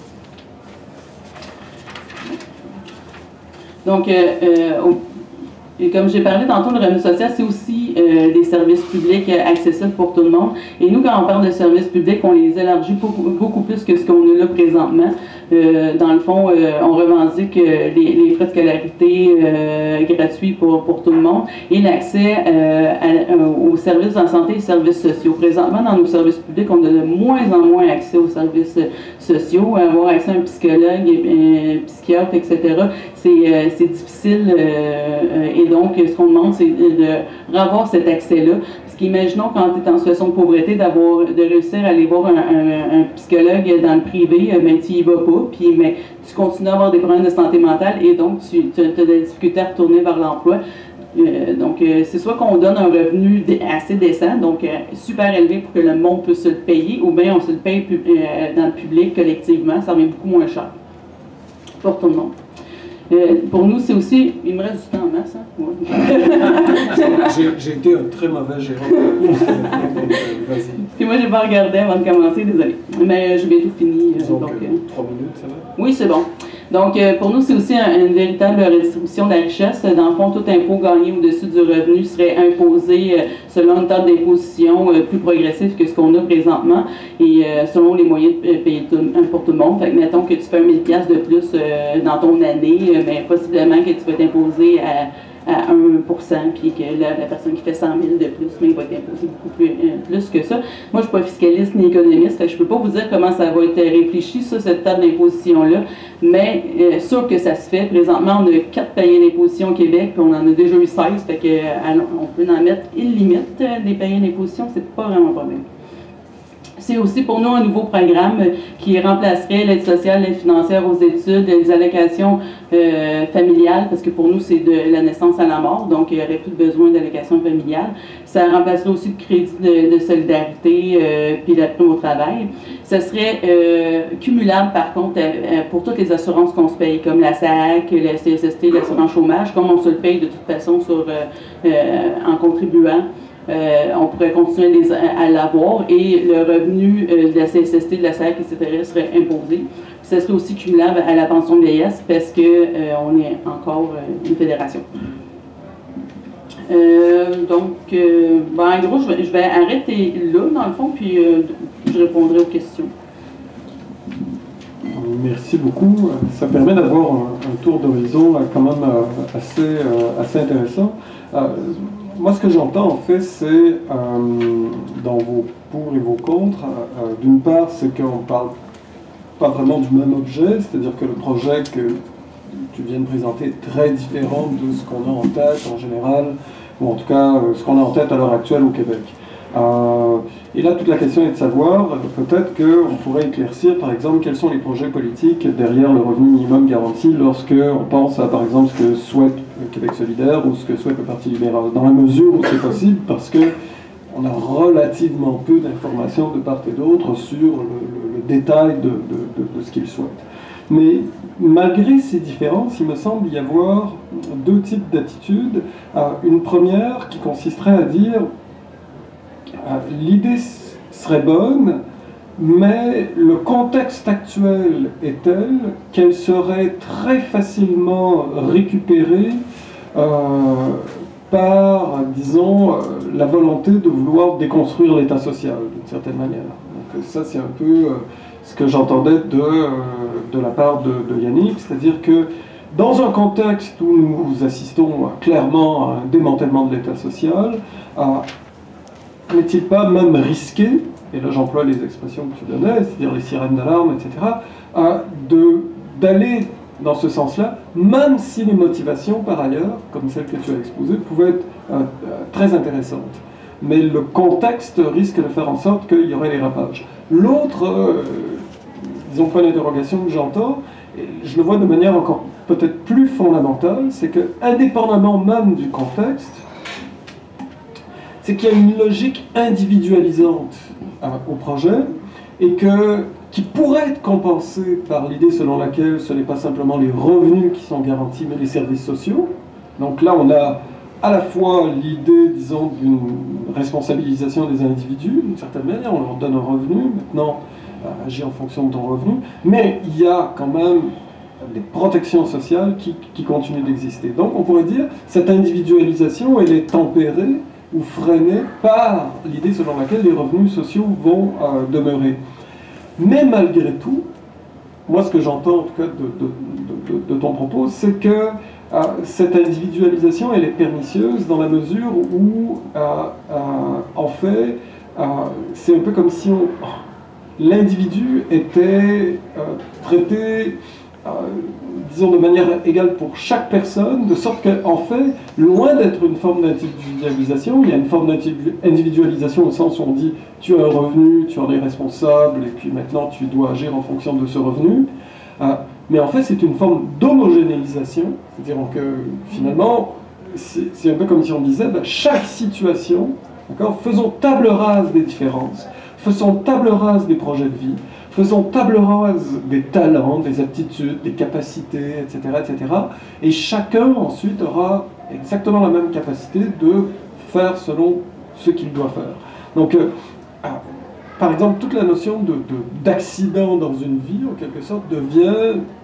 Donc, et comme j'ai parlé tantôt, le revenu social, c'est aussi des services publics accessibles pour tout le monde. Et nous, quand on parle de services publics, on les élargit beaucoup plus que ce qu'on a là présentement. Dans le fond, on revendique les frais de scolarité gratuits pour tout le monde, et l'accès aux services de santé et services sociaux. Présentement, dans nos services publics, on a de moins en moins accès aux services sociaux. Avoir accès à un psychologue, un psychiatre, etc., c'est difficile. Et donc, ce qu'on demande, c'est de revoir cet accès-là. Parce qu'imaginons, quand tu es en situation de pauvreté, de réussir à aller voir un psychologue dans le privé, ben, tu y vas pas, puis mais tu continues à avoir des problèmes de santé mentale, et donc tu as des difficultés à retourner vers l'emploi. Donc, c'est soit qu'on donne un revenu assez décent, donc super élevé pour que le monde puisse se le payer, ou bien on se le paye dans le public collectivement, ça revient beaucoup moins cher pour tout le monde. Pour nous, c'est aussi... Il me reste du temps en masse, hein? Ouais. J'ai été un très mauvais gérant. Vas-y. Puis moi, j'ai pas regardé avant de commencer, désolé. Mais j'ai bientôt fini. Disons donc, 3 minutes, ça va? Oui, c'est bon. Donc, pour nous, c'est aussi une véritable redistribution de la richesse. Dans le fond, tout impôt gagné au-dessus du revenu serait imposé selon une table d'imposition plus progressive que ce qu'on a présentement et selon les moyens de payer pour tout le monde. Fait que, mettons que tu fais 1000 $ de plus dans ton année, mais possiblement que tu vas t'imposer à 1%, puis que la personne qui fait 100 000 de plus, mais il va être imposé beaucoup plus que ça. Moi, je ne suis pas fiscaliste ni économiste, fait que je ne peux pas vous dire comment ça va être réfléchi, ça, cette table d'imposition-là, mais sûr que ça se fait. Présentement, on a 4 payés d'imposition au Québec, puis on en a déjà eu 16, fait que on peut en mettre illimite des payés d'imposition, c'est pas vraiment un problème. C'est aussi pour nous un nouveau programme qui remplacerait l'aide sociale, l'aide financière aux études, les allocations familiales, parce que pour nous, c'est de la naissance à la mort, donc il n'y aurait plus besoin d'allocations familiales. Ça remplacerait aussi le crédit de solidarité puis la prime au travail. Ça serait cumulable, par contre, pour toutes les assurances qu'on se paye, comme la SAC, la CSST, l'assurance chômage, comme on se le paye de toute façon en contribuant. On pourrait continuer à l'avoir et le revenu de la CSST, de la SAC, etc. serait imposé. Puis ça serait aussi cumulable à la pension de vieillesse parce qu'on est encore une fédération. En gros, je vais arrêter là, dans le fond, puis je répondrai aux questions. Merci beaucoup. Ça permet d'avoir un tour d'horizon quand même assez intéressant. Moi, ce que j'entends, en fait, c'est dans vos pour et vos contre, d'une part, c'est qu'on ne parle pas vraiment du même objet, c'est-à-dire que le projet que tu viens de présenter est très différent de ce qu'on a en tête en général, ou en tout cas ce qu'on a en tête à l'heure actuelle au Québec. Et là, toute la question est de savoir, peut-être qu'on pourrait éclaircir, par exemple, quels sont les projets politiques derrière le revenu minimum garanti lorsque on pense à, par exemple, ce que souhaite le Québec solidaire ou ce que souhaite le Parti libéral, dans la mesure où c'est possible, parce qu'on a relativement peu d'informations de part et d'autre sur le détail de ce qu'ils souhaitent. Mais malgré ces différences, il me semble y avoir deux types d'attitudes. Une première qui consisterait à dire l'idée serait bonne, mais le contexte actuel est tel qu'elle serait très facilement récupérée par, disons, la volonté de vouloir déconstruire l'État social, d'une certaine manière. Donc ça, c'est un peu ce que j'entendais de la part de Yannick, c'est-à-dire que dans un contexte où nous assistons clairement à un démantèlement de l'État social, n'est-il pas même risqué, et là j'emploie les expressions que tu donnais, c'est-à-dire les sirènes d'alarme, etc., d'aller dans ce sens-là, même si les motivations, par ailleurs, comme celles que tu as exposées, pouvaient être très intéressantes. Mais le contexte risque de faire en sorte qu'il y aurait des rapages. L'autre, disons, point d'interrogation que j'entends, et je le vois de manière encore peut-être plus fondamentale, c'est que, indépendamment même du contexte, c'est qu'il y a une logique individualisante au projet et qui pourrait être compensée par l'idée selon laquelle ce n'est pas simplement les revenus qui sont garantis, mais les services sociaux. Donc là, on a à la fois l'idée, disons, d'une responsabilisation des individus, d'une certaine manière, on leur donne un revenu, maintenant, agir en fonction de ton revenu, mais il y a quand même des protections sociales qui continuent d'exister. Donc on pourrait dire, cette individualisation, elle est tempérée ou freinée par l'idée selon laquelle les revenus sociaux vont demeurer. Mais malgré tout, moi ce que j'entends en tout cas de ton propos, c'est que cette individualisation, elle est pernicieuse dans la mesure où, en fait, c'est un peu comme si l'individu était traité, disons, de manière égale pour chaque personne, de sorte qu'en fait, loin d'être une forme d'individualisation, il y a une forme d'individualisation au sens où on dit tu as un revenu, tu en es responsable, et puis maintenant tu dois agir en fonction de ce revenu. Mais en fait, c'est une forme d'homogénéisation, c'est-à-dire que finalement, c'est un peu comme si on disait chaque situation, faisons table rase des différences, faisons table rase des projets de vie, faisons table rase des talents, des aptitudes, des capacités, etc., etc. Et chacun ensuite aura exactement la même capacité de faire selon ce qu'il doit faire. Donc, par exemple, toute la notion d'accident dans une vie, en quelque sorte, devient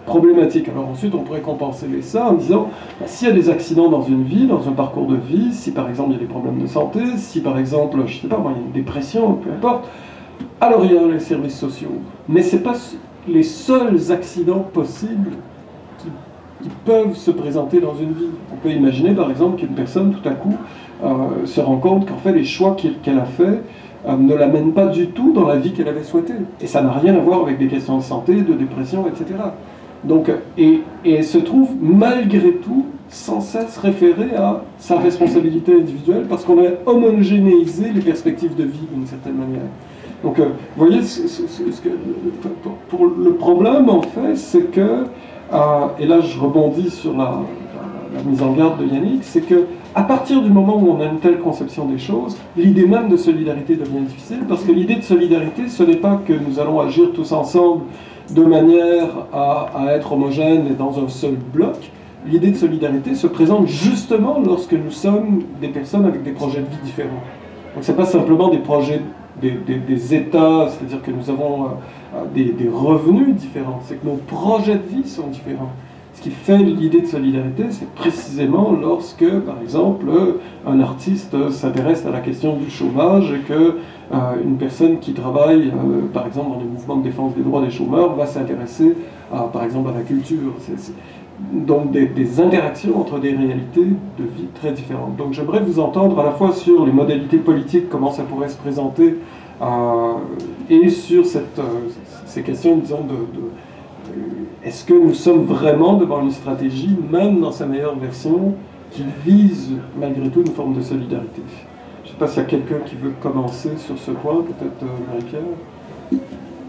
problématique. Alors ensuite, on pourrait compenser ça en disant, bah, s'il y a des accidents dans une vie, dans un parcours de vie, si par exemple il y a des problèmes de santé, si par exemple, je ne sais pas moi, il y a une dépression, peu importe, alors il y a les services sociaux. Mais ce n'est pas les seuls accidents possibles qui peuvent se présenter dans une vie. On peut imaginer par exemple qu'une personne tout à coup se rend compte qu'en fait les choix qu'elle a faits ne l'amènent pas du tout dans la vie qu'elle avait souhaitée. Et ça n'a rien à voir avec des questions de santé, de dépression, etc. Donc, et elle se trouve malgré tout sans cesse référée à sa responsabilité individuelle parce qu'on a homogénéisé les perspectives de vie d'une certaine manière. Donc, vous voyez, pour le problème, en fait, c'est que, et là je rebondis sur la mise en garde de Yannick, c'est que à partir du moment où on a une telle conception des choses, l'idée même de solidarité devient difficile, parce que l'idée de solidarité, ce n'est pas que nous allons agir tous ensemble de manière à être homogènes et dans un seul bloc. L'idée de solidarité se présente justement lorsque nous sommes des personnes avec des projets de vie différents. Donc ce n'est pas simplement des projets, des États, c'est-à-dire que nous avons des revenus différents, c'est que nos projets de vie sont différents. Ce qui fait l'idée de solidarité, c'est précisément lorsque, par exemple, un artiste s'intéresse à la question du chômage et que une personne qui travaille, par exemple, dans les mouvements de défense des droits des chômeurs, va s'intéresser, par exemple, à la culture. Donc des interactions entre des réalités de vie très différentes. Donc j'aimerais vous entendre à la fois sur les modalités politiques, comment ça pourrait se présenter, et sur ces questions, disons, est-ce que nous sommes vraiment devant une stratégie, même dans sa meilleure version, qui vise malgré tout une forme de solidarité? Je ne sais pas s'il y a quelqu'un qui veut commencer sur ce point, peut-être Marie-Pierre.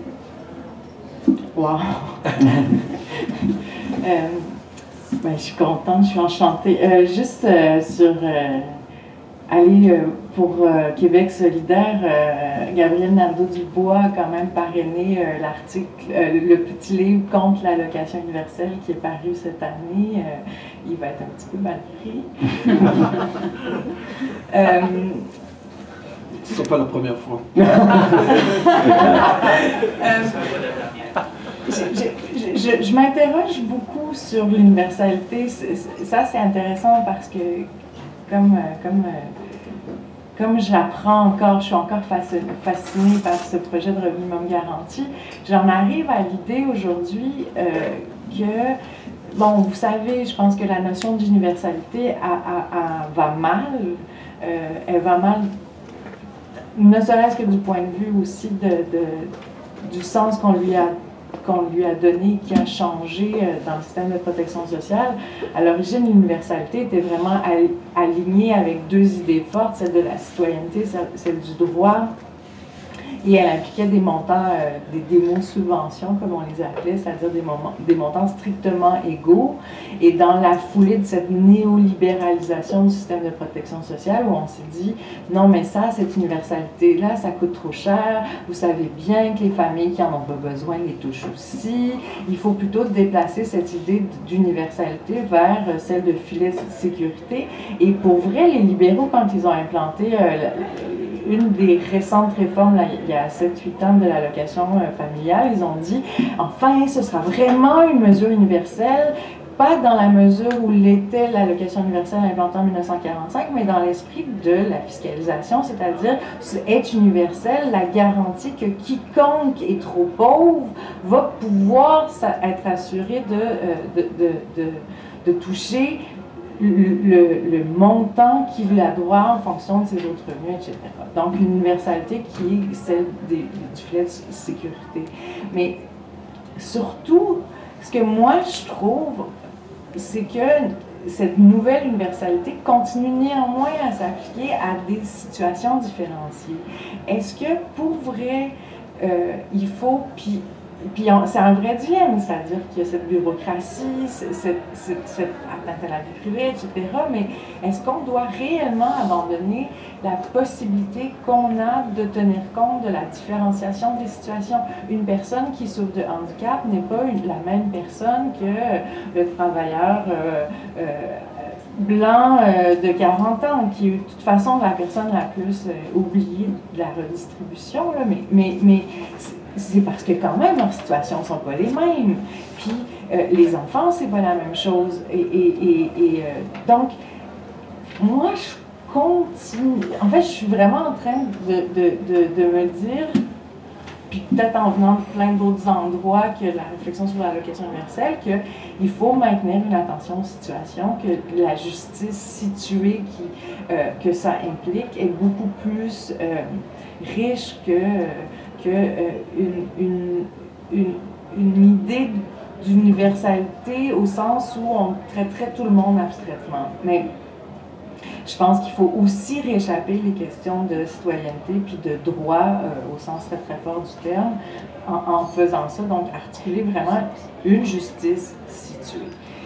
Wow! Ben, je suis contente, je suis enchantée. Juste sur aller pour Québec solidaire, Gabriel Nadeau-Dubois a quand même parrainé l'article, le petit livre contre l'allocation universelle qui est paru cette année. Il va être un petit peu mal pris. Ce ne sera pas la première fois. Je m'interroge beaucoup sur l'universalité. Ça, c'est intéressant parce que, comme j'apprends encore, je suis encore fascinée par ce projet de revenu minimum garanti, j'en arrive à l'idée aujourd'hui que, bon, vous savez, je pense que la notion d'universalité va mal. Elle va mal, ne serait-ce que du point de vue aussi du sens qu'on lui a donné, qui a changé dans le système de protection sociale. À l'origine, l'universalité était vraiment alignée avec deux idées fortes, celle de la citoyenneté, celle du droit, et elle impliquait des montants, des démos-subventions, comme on les appelait, c'est-à-dire des montants strictement égaux. Et dans la foulée de cette néolibéralisation du système de protection sociale, où on s'est dit, non mais ça, cette universalité-là, ça coûte trop cher, vous savez bien que les familles qui en ont pas besoin les touchent aussi, il faut plutôt déplacer cette idée d'universalité vers celle de filet de sécurité. Et pour vrai, les libéraux, quand ils ont implanté une des récentes réformes, là, il y a 7-8 ans, de l'allocation familiale, ils ont dit, enfin, ce sera vraiment une mesure universelle, pas dans la mesure où l'était l'allocation universelle implantée en 1945, mais dans l'esprit de la fiscalisation, c'est-à-dire est universelle la garantie que quiconque est trop pauvre va pouvoir être assuré de toucher le montant qu'il a droit en fonction de ses autres revenus, etc. Donc, une universalité qui est celle du filet de sécurité. Mais surtout, ce que moi je trouve, c'est que cette nouvelle universalité continue néanmoins à s'appliquer à des situations différenciées. Est-ce que, pour vrai, il faut... Puis c'est un vrai dilemme, c'est-à-dire qu'il y a cette bureaucratie, cette atteinte à la vie privée, etc. Mais est-ce qu'on doit réellement abandonner la possibilité qu'on a de tenir compte de la différenciation des situations? Une personne qui souffre de handicap n'est pas la même personne que le travailleur blanc de 40 ans, qui est de toute façon la personne la plus oubliée de la redistribution, là, mais c'est parce que quand même leurs situations ne sont pas les mêmes. Puis les enfants, c'est pas la même chose. Donc, moi, je continue. En fait, je suis vraiment en train de me dire, puis peut-être en venant de plein d'autres endroits que la réflexion sur l'allocation universelle, qu'il faut maintenir une attention aux situations, que la justice située que ça implique est beaucoup plus riche une idée d'universalité au sens où on traiterait tout le monde abstraitement. Mais je pense qu'il faut aussi rééchapper les questions de citoyenneté puis de droit au sens très très fort du terme en faisant ça, donc articuler vraiment une justice située.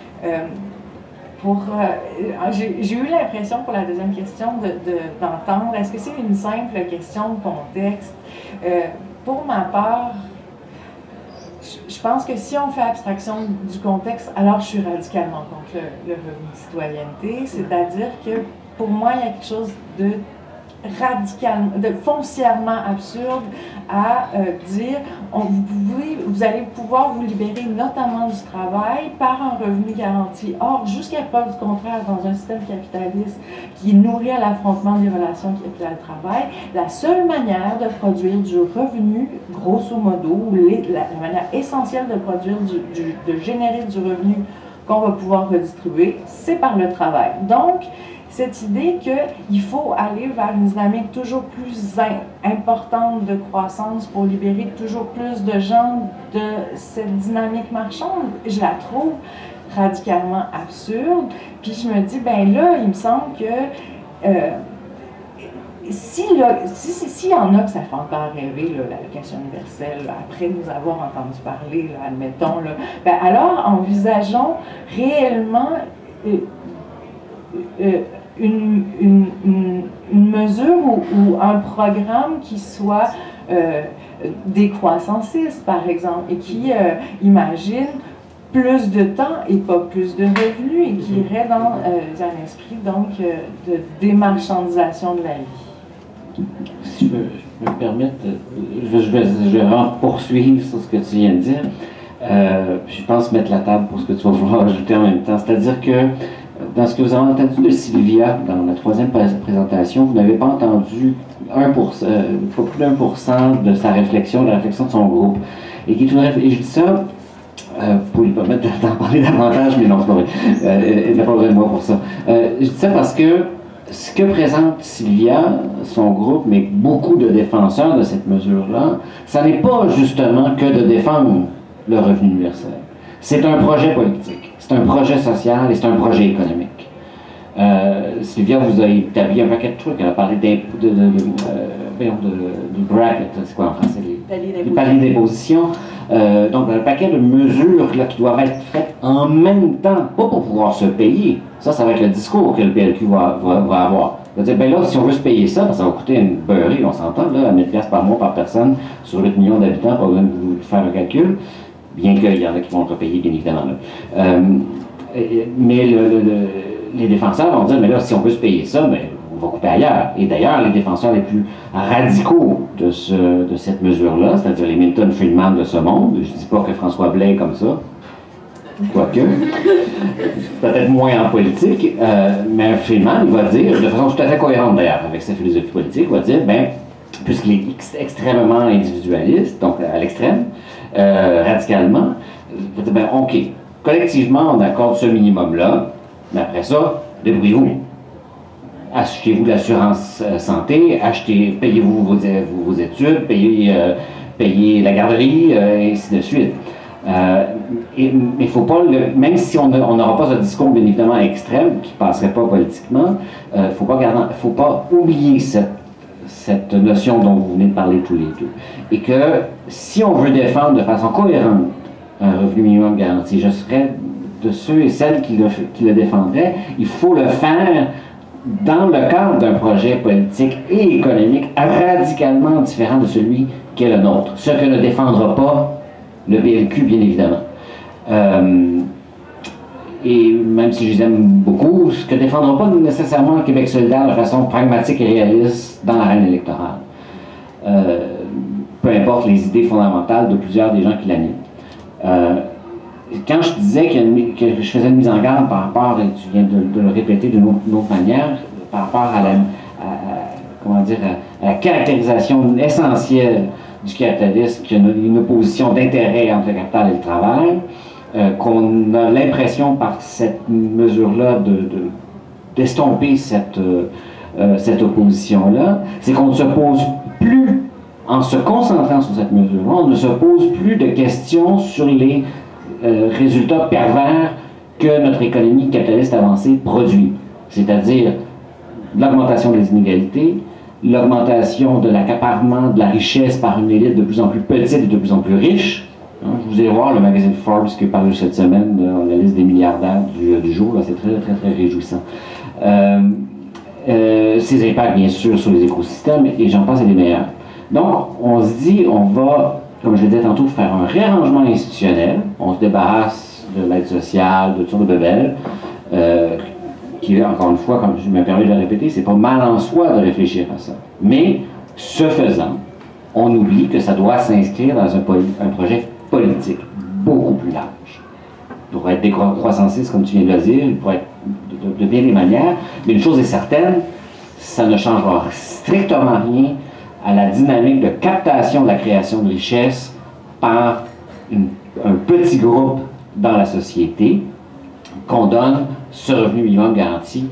J'ai eu l'impression pour la deuxième question d'entendre, est-ce que c'est une simple question de contexte? Pour ma part, je pense que si on fait abstraction du contexte, alors je suis radicalement contre le revenu de citoyenneté, c'est-à-dire que pour moi, il y a quelque chose de foncièrement absurde à dire vous allez pouvoir vous libérer notamment du travail par un revenu garanti. Or, jusqu'à preuve du contraire, dans un système capitaliste qui nourrit à l'affrontement des relations capital-travail, la seule manière de produire du revenu, grosso modo, ou la manière essentielle de produire de générer du revenu qu'on va pouvoir redistribuer, c'est par le travail. Donc, cette idée qu'il faut aller vers une dynamique toujours plus importante de croissance pour libérer toujours plus de gens de cette dynamique marchande, je la trouve radicalement absurde. Puis je me dis, ben là, il me semble que s'il y en a que ça fait encore rêver, l'allocation universelle, après nous avoir entendu parler, là, admettons, là, ben alors envisageons réellement une mesure ou un programme qui soit décroissanciste, par exemple, et qui imagine plus de temps et pas plus de revenus, et qui irait dans un esprit donc de démarchandisation de la vie. Si je me permettre, je vais vraiment poursuivre sur ce que tu viens de dire. Je pense mettre la table pour ce que tu vas vouloir ajouter en même temps. C'est-à-dire que dans ce que vous avez entendu de Sylvia dans la troisième présentation, vous n'avez pas entendu pas plus d'1% de sa réflexion, de la réflexion de son groupe. Et je dis ça pour lui permettre d'en parler davantage, mais non, c'est pas vrai. Elle n'a pas besoin de moi pour ça. Je dis ça parce que ce que présente Sylvia, son groupe, mais beaucoup de défenseurs de cette mesure-là, ça n'est pas justement que de défendre le revenu universel. C'est un projet politique, c'est un projet social et c'est un projet économique. Sylvia vous a établi un paquet de trucs. Elle a parlé du bracket, c'est quoi en français? Les paliers d'imposition. Donc, un paquet de mesures là, qui doivent être faites en même temps, pas pour pouvoir se payer. Ça va être le discours que le PLQ va avoir. Il va dire, ben là, si on veut se payer ça, ça va coûter une beurrée, on s'entend, là, à 1000 $ par mois par personne, sur 8 millions d'habitants, pas besoin de vous faire le calcul, bien qu'il y en a qui vont être payés, bien évidemment. Là. Mais les défenseurs vont dire, mais là, si on veut se payer ça, ben, on va couper ailleurs. Et d'ailleurs, les défenseurs les plus radicaux de cette mesure-là, c'est-à-dire les Milton Friedman de ce monde, je ne dis pas que François Blais est comme ça, quoique, peut-être moins en politique, mais un Friedman, il va dire, de façon tout à fait cohérente d'ailleurs avec sa philosophie politique, il va dire, ben, puisqu'il est extrêmement individualiste, donc à l'extrême, radicalement, il va dire, ben, ok, collectivement, on accorde ce minimum-là, mais après ça, débrouillez-vous. Achetez-vous l'assurance santé, payez-vous vos études, payez la garderie, et ainsi de suite. Mais il faut pas, même si on n'aura pas ce discours bien évidemment extrême, qui ne passerait pas politiquement, il ne faut pas oublier cette notion dont vous venez de parler tous les deux. Et que si on veut défendre de façon cohérente un revenu minimum garanti, je serais de ceux et celles qui le défendraient, il faut le faire dans le cadre d'un projet politique et économique radicalement différent de celui qui est le nôtre. Ce que ne défendra pas le PLQ, bien évidemment. Et même si je les aime beaucoup, ce que ne défendra pas nécessairement le Québec solidaire de façon pragmatique et réaliste dans l'arène électorale. Peu importe les idées fondamentales de plusieurs des gens qui l'animent. quand je disais que je faisais une mise en garde par rapport, et tu viens de le répéter d'une autre manière, par rapport à la caractérisation essentielle du capitalisme, qu'il y a une opposition d'intérêt entre le capital et le travail, qu'on a l'impression par cette mesure-là d'estomper cette opposition-là, c'est qu'on ne se pose plus, en se concentrant sur cette mesure-là, on ne se pose plus de questions sur les résultats pervers que notre économie capitaliste avancée produit. C'est-à-dire l'augmentation des inégalités, l'augmentation de l'accaparement de la richesse par une élite de plus en plus petite et de plus en plus riche. Je vous ai voir le magazine Forbes qui est paru cette semaine, la liste des milliardaires du jour, c'est très, très, très réjouissant. Ces impacts, bien sûr, sur les écosystèmes, et j'en passe, et des meilleurs. Donc, on se dit, on va, comme je le disais tantôt, faire un réarrangement institutionnel. On se débarrasse de l'aide sociale, de toutes sortes de bebelles, qui, encore une fois, comme je me permets de le répéter, c'est pas mal en soi de réfléchir à ça. Mais, ce faisant, on oublie que ça doit s'inscrire dans un projet politique beaucoup plus large. Il pourrait être décroissanciste, comme tu viens de le dire, il pourrait être de bien des manières, mais une chose est certaine, ça ne changera strictement rien à la dynamique de captation de la création de richesse par un petit groupe dans la société qu'on donne ce revenu minimum garanti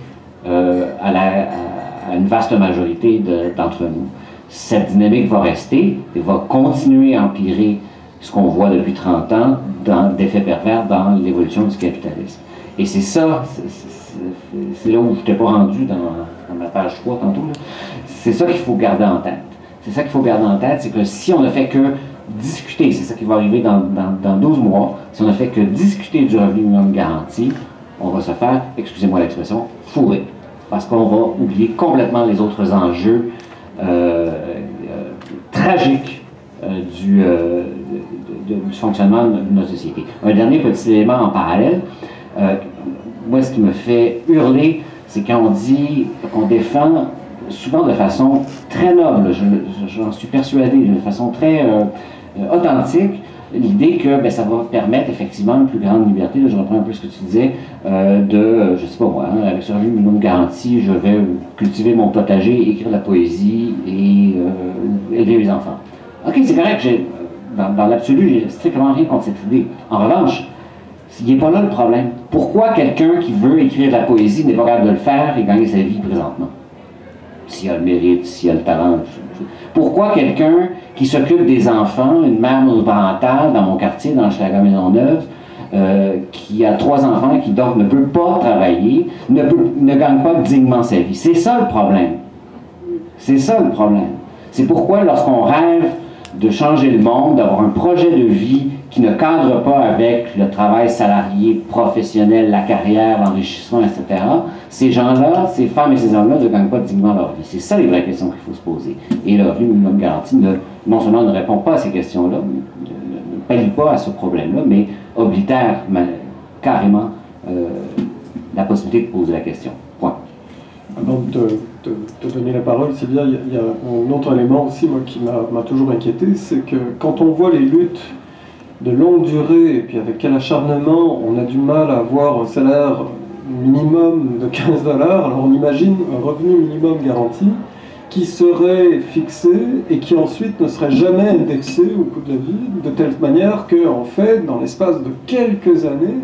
à une vaste majorité d'entre nous. Cette dynamique va rester et va continuer à empirer ce qu'on voit depuis 30 ans d'effets pervers dans l'évolution du capitalisme. Et c'est ça, c'est là où je n'étais pas rendu dans ma page 3 tantôt, c'est ça qu'il faut garder en tête. C'est ça qu'il faut garder en tête, c'est que si on ne fait que discuter, c'est ça qui va arriver dans 12 mois, si on ne fait que discuter du revenu minimum garanti, on va se faire, excusez-moi l'expression, fourrer. Parce qu'on va oublier complètement les autres enjeux tragiques du fonctionnement de notre société. Un dernier petit élément en parallèle, moi ce qui me fait hurler, c'est quand on dit qu'on défend souvent de façon très noble, j'en suis persuadé, de façon très authentique, l'idée que ça va permettre effectivement une plus grande liberté, là, je reprends un peu ce que tu disais, je sais pas moi, avec ce revenu minimum garanti, je vais cultiver mon potager, écrire de la poésie et élever mes enfants. Ok, c'est correct, dans l'absolu, j'ai strictement rien contre cette idée. En revanche, il n'est pas là le problème. Pourquoi quelqu'un qui veut écrire de la poésie n'est pas capable de le faire et gagner sa vie présentement? S'il a le mérite, s'il a le talent. Pourquoi quelqu'un qui s'occupe des enfants, une mère monoparentale dans mon quartier, dans la Maisonneuve, qui a 3 enfants, qui donc ne peut pas travailler, ne gagne pas dignement sa vie? C'est ça le problème. C'est ça le problème. C'est pourquoi lorsqu'on rêve de changer le monde, d'avoir un projet de vie qui ne cadre pas avec le travail salarié, professionnel, la carrière, l'enrichissement, etc., ces gens-là, ces femmes et ces hommes-là ne gagnent pas dignement leur vie. C'est ça les vraies questions qu'il faut se poser. Et le revenu minimum garanti non seulement ne répond pas à ces questions-là, ne pallie pas à ce problème-là, mais oblitère carrément la possibilité de poser la question. Point. Avant de te donner la parole, Sylvia, il y a un autre élément aussi moi, qui m'a toujours inquiété, c'est que quand on voit les luttes de longue durée, et puis avec quel acharnement on a du mal à avoir un salaire minimum de 15 $, alors on imagine un revenu minimum garanti qui serait fixé et qui ensuite ne serait jamais indexé au coût de la vie, de telle manière qu'en fait, dans l'espace de quelques années,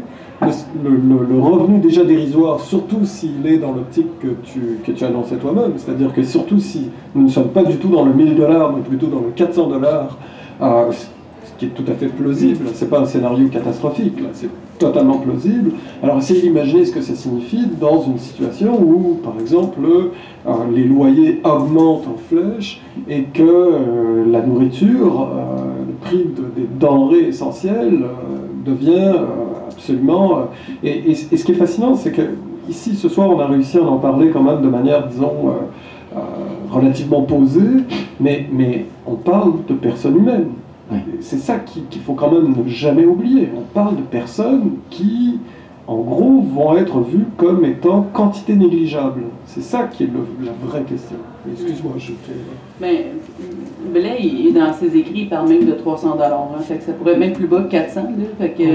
le revenu déjà dérisoire, surtout s'il est dans l'optique que tu annonçais toi-même, c'est-à-dire que surtout si nous ne sommes pas du tout dans le 1000 $, mais plutôt dans le 400 $, ce qui est tout à fait plausible, c'est pas un scénario catastrophique, c'est totalement plausible. Alors essayez d'imaginer ce que ça signifie dans une situation où, par exemple, les loyers augmentent en flèche et que la nourriture, le prix des denrées essentielles devient absolument... Et ce qui est fascinant, c'est que ici, ce soir, on a réussi à en parler quand même de manière, disons, relativement posée, mais on parle de personnes humaines. Oui. C'est ça qu'il faut quand même ne jamais oublier. On parle de personnes qui, en gros, vont être vues comme étant quantité négligeable. C'est ça qui est la vraie question. Excuse-moi, je t'ai... Mais Blais, dans ses écrits, il parle même de 300 $. Hein, fait que ça pourrait être même plus bas que 400. Là, fait que,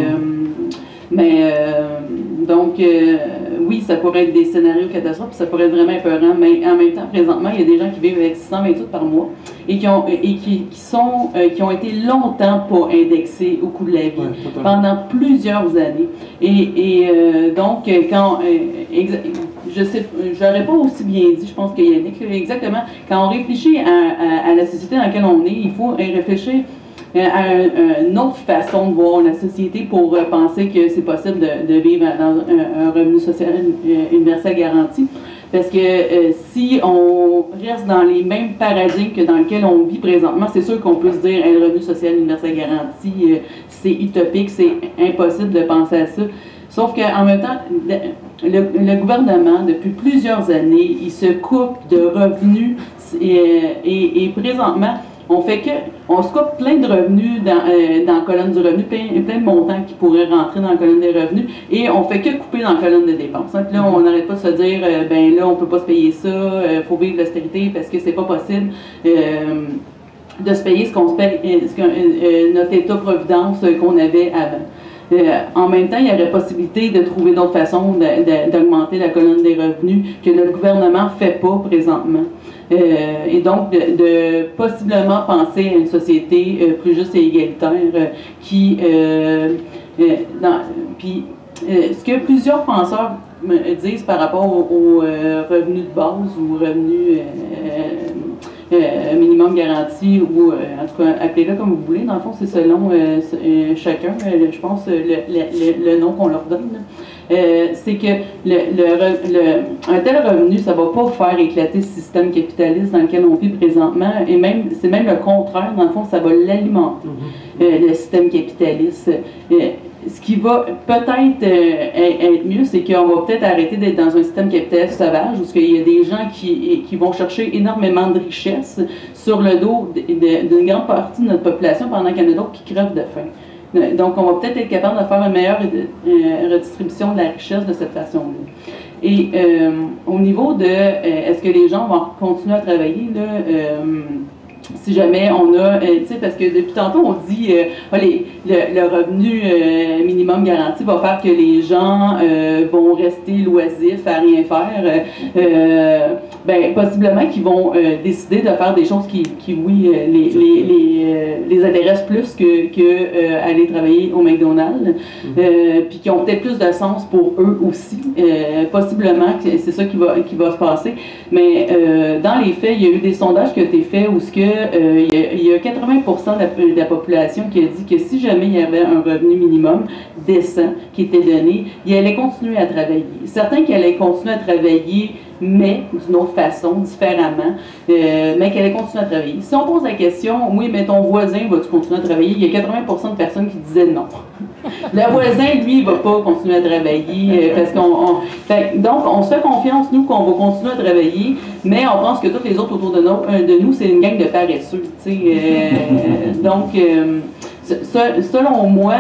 donc, oui, ça pourrait être des scénarios catastrophes, ça pourrait être vraiment épeurant, mais en même temps, présentement, il y a des gens qui vivent avec 628 par mois et qui ont été longtemps pas indexés au coût de la vie, pendant plusieurs années. Donc, quand... j'aurais pas aussi bien dit, je pense qu'il y a exactement, quand on réfléchit à la société dans laquelle on est, il faut réfléchir à une autre façon de voir la société pour penser que c'est possible de vivre dans un revenu social universel garanti. Parce que si on reste dans les mêmes paradigmes que dans lesquels on vit présentement, c'est sûr qu'on peut se dire un revenu social universel garanti, c'est utopique, c'est impossible de penser à ça. Sauf qu'en même temps, le gouvernement, depuis plusieurs années, il se coupe de revenus et présentement, on se coupe plein de revenus dans la colonne du revenu, plein de montants qui pourraient rentrer dans la colonne des revenus, et on fait que couper dans la colonne de dépenses. Hein. Puis là, on n'arrête pas de se dire, ben là, on peut pas se payer ça, faut vivre l'austérité parce que c'est pas possible de se payer ce qu'on se paye, notre état-providence qu'on avait avant. En même temps, il y aurait possibilité de trouver d'autres façons d'augmenter la colonne des revenus que notre gouvernement ne fait pas présentement. Et donc, de possiblement penser à une société plus juste et égalitaire qui... ce que plusieurs penseurs disent par rapport aux revenus de base ou revenus minimum garanti, ou en tout cas, appelez-le comme vous voulez, dans le fond, c'est selon chacun, je pense, le nom qu'on leur donne. C'est que un tel revenu, ça ne va pas faire éclater le système capitaliste dans lequel on vit présentement, et même c'est même le contraire, dans le fond, ça va l'alimenter, le système capitaliste. Ce qui va peut-être être mieux, c'est qu'on va peut-être arrêter d'être dans un système capitaliste sauvage, où il y a des gens qui vont chercher énormément de richesses sur le dos d'une grande partie de notre population, pendant qu'il y en a d'autres qui crèvent de faim. Donc, on va peut-être être capable de faire une meilleure redistribution de la richesse de cette façon-là. Et au niveau de est-ce que les gens vont continuer à travailler, là, si jamais on a, tu sais, parce que depuis tantôt on dit le revenu minimum garanti va faire que les gens vont rester loisifs à rien faire, ben possiblement qu'ils vont décider de faire des choses qui oui, les intéressent plus que aller travailler au McDonald's, puis qui ont peut-être plus de sens pour eux aussi, possiblement que c'est ça qui va se passer, mais dans les faits, il y a eu des sondages qui ont été faits où il y a 80% de la population qui a dit que si jamais il y avait un revenu minimum décent qui était donné, il allait continuer à travailler. Certains qui allaient continuer à travailler, mais d'une autre façon, différemment, mais qui allaient continuer à travailler. Si on pose la question, oui, mais ton voisin, va-tu continuer à travailler? Il y a 80% de personnes qui disaient non. Le voisin, lui, il ne va pas continuer à travailler parce donc, on se fait confiance, nous, qu'on va continuer à travailler, mais on pense que tous les autres autour de nous, c'est une gang de paresseux. Donc, selon moi,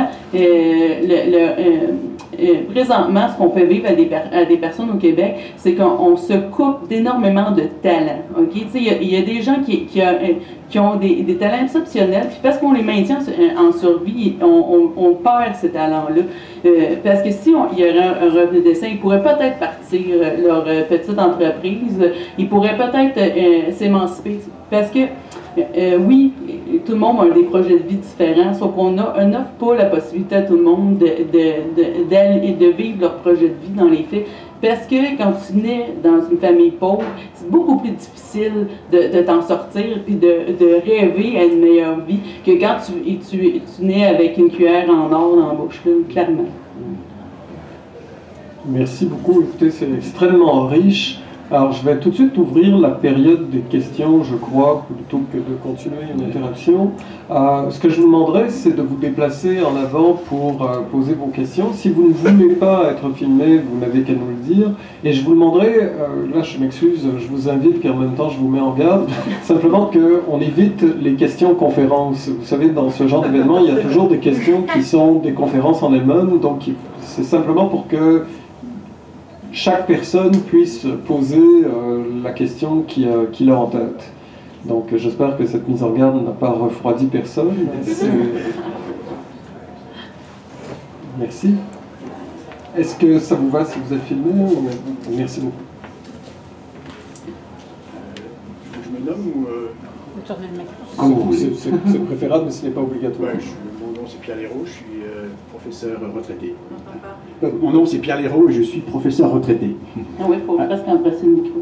présentement, ce qu'on fait vivre à des personnes au Québec, c'est qu'on se coupe d'énormément de talents. Okay? Il y a des gens qui ont des talents exceptionnels, puis parce qu'on les maintient en survie, on perd ces talents-là. Parce que si il y aurait un revenu décent, ils pourraient peut-être partir leur petite entreprise, ils pourraient peut-être s'émanciper. Parce que oui, tout le monde a des projets de vie différents, sauf qu'on n'offre pas la possibilité à tout le monde de vivre leur projet de vie dans les faits. Parce que quand tu nais dans une famille pauvre, c'est beaucoup plus difficile de t'en sortir puis de rêver à une meilleure vie que quand tu nais avec une cuillère en or dans la bouche, là, clairement. Merci beaucoup. Écoutez, c'est extrêmement riche. Alors, je vais tout de suite ouvrir la période des questions, je crois, plutôt que de continuer une interaction. Ce que je vous demanderai, c'est de vous déplacer en avant pour poser vos questions. Si vous ne voulez pas être filmé, vous n'avez qu'à nous le dire. Et je vous demanderai, là je m'excuse, je vous invite, puis en même temps je vous mets en garde, simplement qu'on évite les questions conférences. Vous savez, dans ce genre d'événement, il y a toujours des questions qui sont des conférences en elles-mêmes, donc c'est simplement pour que chaque personne puisse poser la question qu'il a en tête. Donc j'espère que cette mise en garde n'a pas refroidi personne. Merci. Est-ce que ça vous va si vous êtes filmé? Merci beaucoup. Je me nomme ou... C'est préférable, mais ce n'est pas obligatoire. Ouais, mon nom c'est Pierre Léraud, je suis professeur retraité. Mon nom c'est Pierre Léraud et je suis professeur retraité. Ah oui, il faut presque embrasser le micro.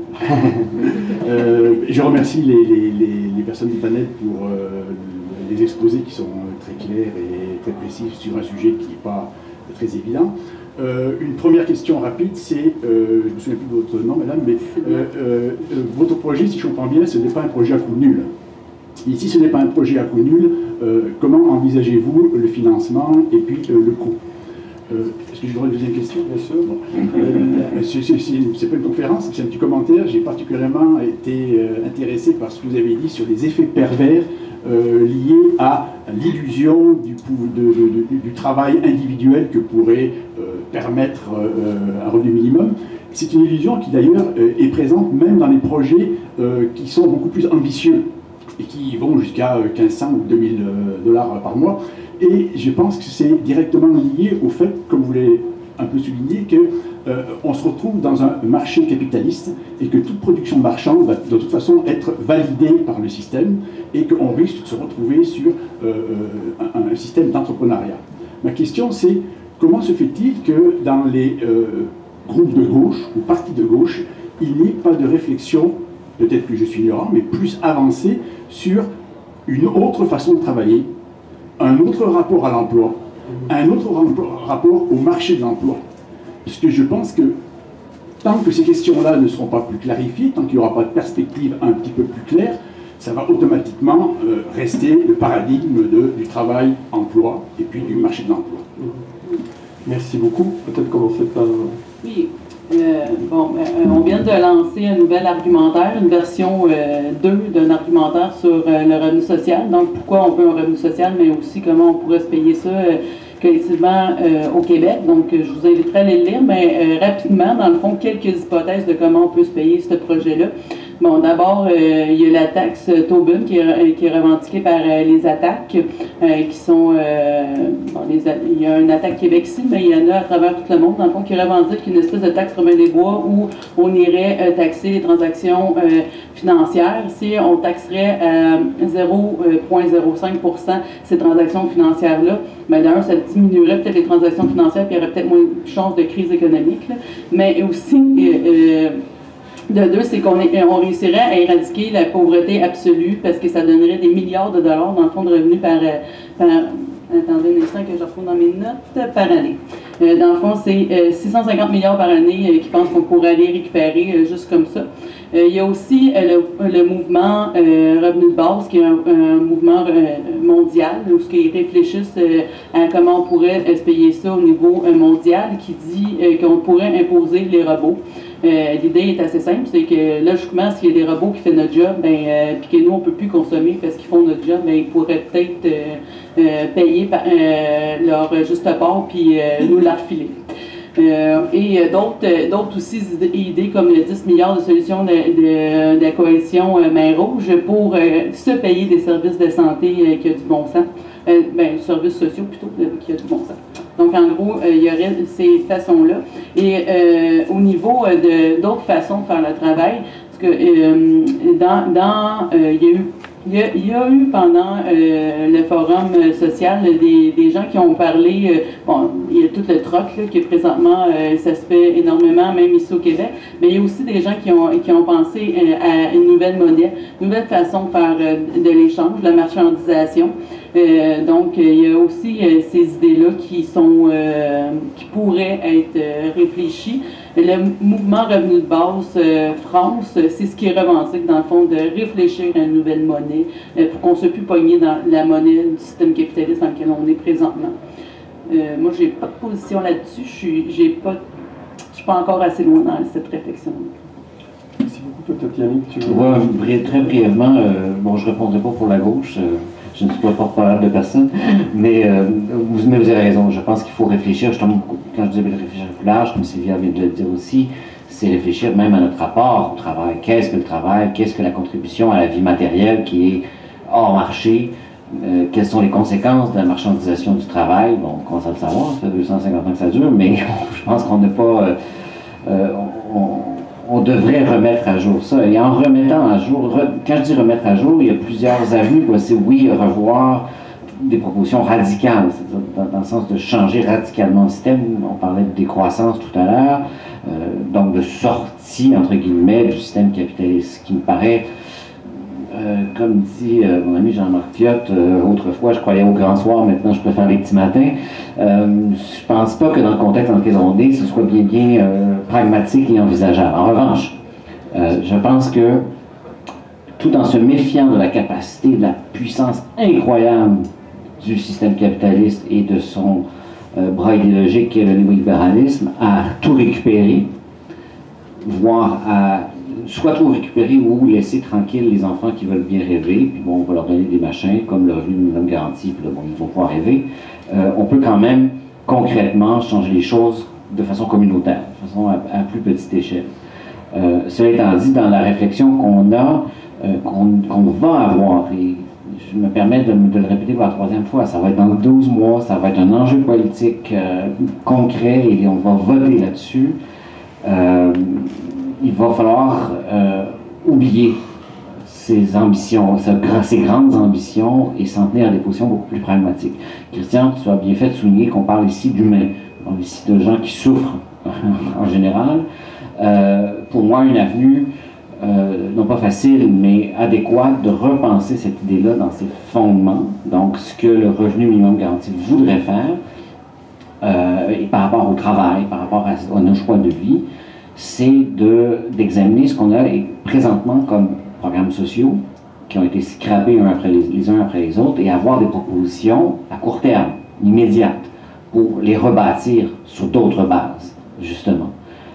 Je remercie les personnes du panel pour les exposés qui sont très clairs et très précis sur un sujet qui n'est pas très évident. Une première question rapide, c'est, je ne me souviens plus de votre nom, madame, mais votre projet, si je comprends bien, ce n'est pas un projet à coût nul. Et si ce n'est pas un projet à coût nul, comment envisagez-vous le financement et puis le coût? Est-ce que je dois une deuxième question? Bien sûr. Bon. C'est pas une conférence, c'est un petit commentaire. J'ai particulièrement été intéressé par ce que vous avez dit sur les effets pervers liés à l'illusion du travail individuel que pourrait permettre un revenu minimum. C'est une illusion qui d'ailleurs est présente même dans les projets qui sont beaucoup plus ambitieux et qui vont jusqu'à 1500 ou 2000 $ par mois. Et je pense que c'est directement lié au fait, comme vous l'avez un peu souligné, qu'on se retrouve dans un marché capitaliste et que toute production marchande va de toute façon être validée par le système et qu'on risque de se retrouver sur un système d'entrepreneuriat. Ma question c'est, comment se fait-il que dans les groupes de gauche ou partis de gauche, il n'y ait pas de réflexion, peut-être que je suis ignorant, mais plus avancée sur une autre façon de travailler, un autre rapport à l'emploi, un autre rapport au marché de l'emploi. Parce que je pense que tant que ces questions-là ne seront pas plus clarifiées, tant qu'il n'y aura pas de perspective un petit peu plus claire, ça va automatiquement rester le paradigme du travail-emploi et puis du marché de l'emploi. Merci beaucoup. Peut-être commencer par... Oui. On vient de lancer un nouvel argumentaire, une version 2 d'un argumentaire sur le revenu social. Donc, pourquoi on veut un revenu social, mais aussi comment on pourrait se payer ça collectivement au Québec. Donc, je vous inviterai à aller le lire, mais rapidement, dans le fond, quelques hypothèses de comment on peut se payer ce projet-là. Bon, d'abord, il y a la taxe Tobin qui est revendiquée par les attaques, qui sont... il y a une attaque Québec ici, mais il y en a à travers tout le monde, dans le fond, qui revendique une espèce de taxe Robin des Bois où on irait taxer les transactions financières. Si on taxerait à 0,05% ces transactions financières-là, bien d'un, ça diminuerait peut-être les transactions financières, puis il y aurait peut-être moins de chances de crise économique, là. Mais aussi... de deux, c'est qu'on réussirait à éradiquer la pauvreté absolue parce que ça donnerait des milliards de dollars dans le fonds de revenus par attendez un instant que je retrouve dans mes notes, par année. Dans le fond, c'est 650 milliards par année qui pensent qu'on pourrait aller récupérer juste comme ça. Il y a aussi le mouvement Revenu de base, qui est un mouvement mondial, où ils réfléchissent à comment on pourrait se payer ça au niveau mondial, qui dit qu'on pourrait imposer les robots. L'idée est assez simple, c'est que logiquement, s'il y a des robots qui font notre job, puis que nous, on ne peut plus consommer parce qu'ils font notre job, ils pourraient peut-être payer leur juste part, puis nous la refiler. Et d'autres aussi idées comme le 10 milliards de solutions de la coalition Main Rouge pour se payer des services de santé qui a du bon sens. Services sociaux plutôt, qui a du bon sens. Donc, en gros, il y aurait ces façons-là. Et au niveau d'autres façons de faire le travail, parce que il y a eu pendant le forum social des gens qui ont parlé, il y a tout le troc là, qui présentement, ça se fait énormément, même ici au Québec, mais il y a aussi des gens qui ont pensé à une nouvelle monnaie, une nouvelle façon de faire de l'échange, de la marchandisation. Donc, il y a aussi ces idées-là qui pourraient être réfléchies. Le mouvement Revenu de base France, c'est ce qui revendique dans le fond de réfléchir à une nouvelle monnaie pour qu'on ne soit plus pogné dans la monnaie du système capitaliste dans lequel on est présentement. Moi, j'ai pas de position là-dessus. Je suis pas encore assez loin dans cette réflexion. Merci beaucoup. Peut-être Yannick, tu veux... Ouais, très brièvement, je ne répondrai pas pour la gauche. je ne suis pas porte-parole de personne, mais vous avez raison, je pense qu'il faut réfléchir, justement, quand je dis réfléchir plus large, comme Sylvia vient de le dire aussi, c'est réfléchir même à notre rapport au travail. Qu'est-ce que le travail? Qu'est-ce que la contribution à la vie matérielle qui est hors marché? Quelles sont les conséquences de la marchandisation du travail? Bon, on commence à le savoir, ça fait 250 ans que ça dure, mais je pense qu'on n'a pas... on devrait remettre à jour ça. Et en remettant à jour, quand je dis remettre à jour, il y a plusieurs avenues possibles. Oui, revoir des propositions radicales, c'est-à-dire dans le sens de changer radicalement le système. On parlait de décroissance tout à l'heure, donc de sortie, entre guillemets, du système capitaliste, qui me paraît... comme dit mon ami Jean-Marc Piot, autrefois je croyais au grand soir, maintenant je préfère les petits matins. Je pense pas que dans le contexte dans lequel on est, ce soit bien pragmatique et envisageable. En revanche, je pense que tout en se méfiant de la capacité, de la puissance incroyable du système capitaliste et de son bras idéologique qui est le néolibéralisme, à tout récupérer, voire à soit tout récupérer ou laisser tranquilles les enfants qui veulent bien rêver, puis bon, on va leur donner des machins comme le revenu minimum garanti, puis là, bon, ils vont pouvoir rêver. On peut quand même concrètement changer les choses de façon communautaire, de façon à plus petite échelle. Cela étant dit, dans la réflexion qu'on a, qu'on va avoir, et je me permets de le répéter pour la troisième fois, ça va être dans 12 mois, ça va être un enjeu politique concret et on va voter là-dessus. Il va falloir oublier ces ambitions, ces grandes ambitions et s'en tenir à des positions beaucoup plus pragmatiques. Christian, tu as bien fait de souligner qu'on parle ici d'humains, on parle ici de gens qui souffrent en général. Pour moi, une avenue, non pas facile, mais adéquate de repenser cette idée-là dans ses fondements, donc ce que le revenu minimum garanti voudrait faire, et par rapport au travail, par rapport à nos choix de vie, c'est d'examiner ce qu'on a présentement comme programmes sociaux qui ont été scrappés les uns après les autres et avoir des propositions à court terme, immédiates, pour les rebâtir sur d'autres bases, justement.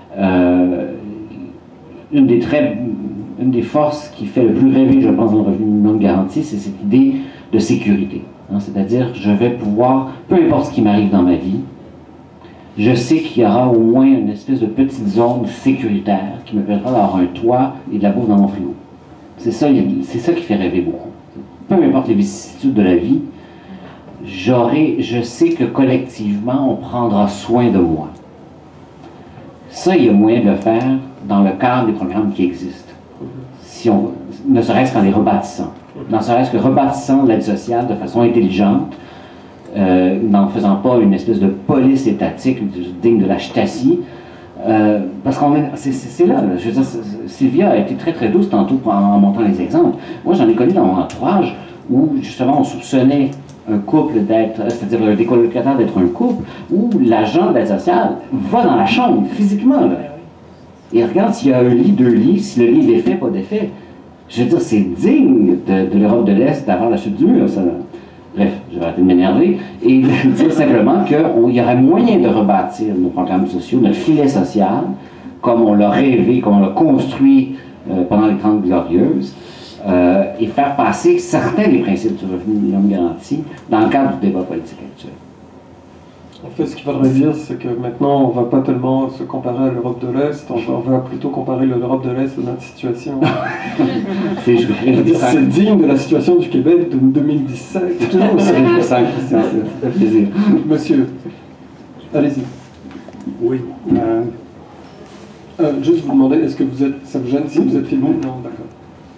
Une des forces qui fait le plus rêver, je pense, dans le revenu minimum garanti, c'est cette idée de sécurité. Hein, c'est-à-dire, je vais pouvoir, peu importe ce qui m'arrive dans ma vie, je sais qu'il y aura au moins une espèce de petite zone sécuritaire qui me permettra d'avoir un toit et de la bouffe dans mon frigo. C'est ça qui fait rêver beaucoup. Peu importe les vicissitudes de la vie, je sais que collectivement, on prendra soin de moi. Ça, il y a moyen de le faire dans le cadre des programmes qui existent. Ne serait-ce qu'en les rebâtissant. Ne serait-ce que rebâtissant l'aide sociale de façon intelligente, n'en faisant pas une espèce de police étatique digne de la Stasi, parce qu'on c'est là, je veux dire, Sylvia a été très très douce tantôt en montrant les exemples. Moi j'en ai connu dans mon entourage où justement on soupçonnait un couple d'être, c'est-à-dire des colocataires d'être un couple, où l'agent de l'aide sociale va dans la chambre physiquement là, et regarde s'il y a un lit, 2 lits, si le lit est défait, pas défait. Je veux dire, c'est digne de l'Europe de l'Est d'avoir la chute du mur, ça. Bref, je vais arrêter de m'énerver et de dire simplement qu'il y aurait moyen de rebâtir nos programmes sociaux, notre filet social, comme on l'a rêvé, comme on l'a construit pendant les 30 Glorieuses, et faire passer certains des principes du revenu minimum garanti dans le cadre du débat politique actuel. En fait, ce qu'il faudrait dire, c'est que maintenant, on ne va pas tellement se comparer à l'Europe de l'Est, on va plutôt comparer l'Europe de l'Est à notre situation. C'est digne de la situation du Québec de 2017. C'est toujours aussi intéressant, Christian, ça fait plaisir. Monsieur, allez-y. Oui. Juste vous demander, est-ce que ça vous gêne si vous êtes filmé? Non, d'accord.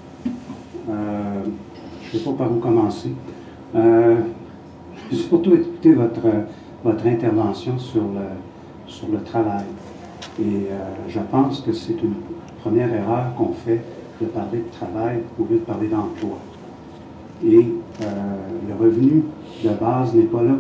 Je ne sais pas par où commencer. J'ai surtout écouté votre intervention sur le travail. Et je pense que c'est une première erreur qu'on fait de parler de travail au lieu de parler d'emploi. Et le revenu de base n'est pas là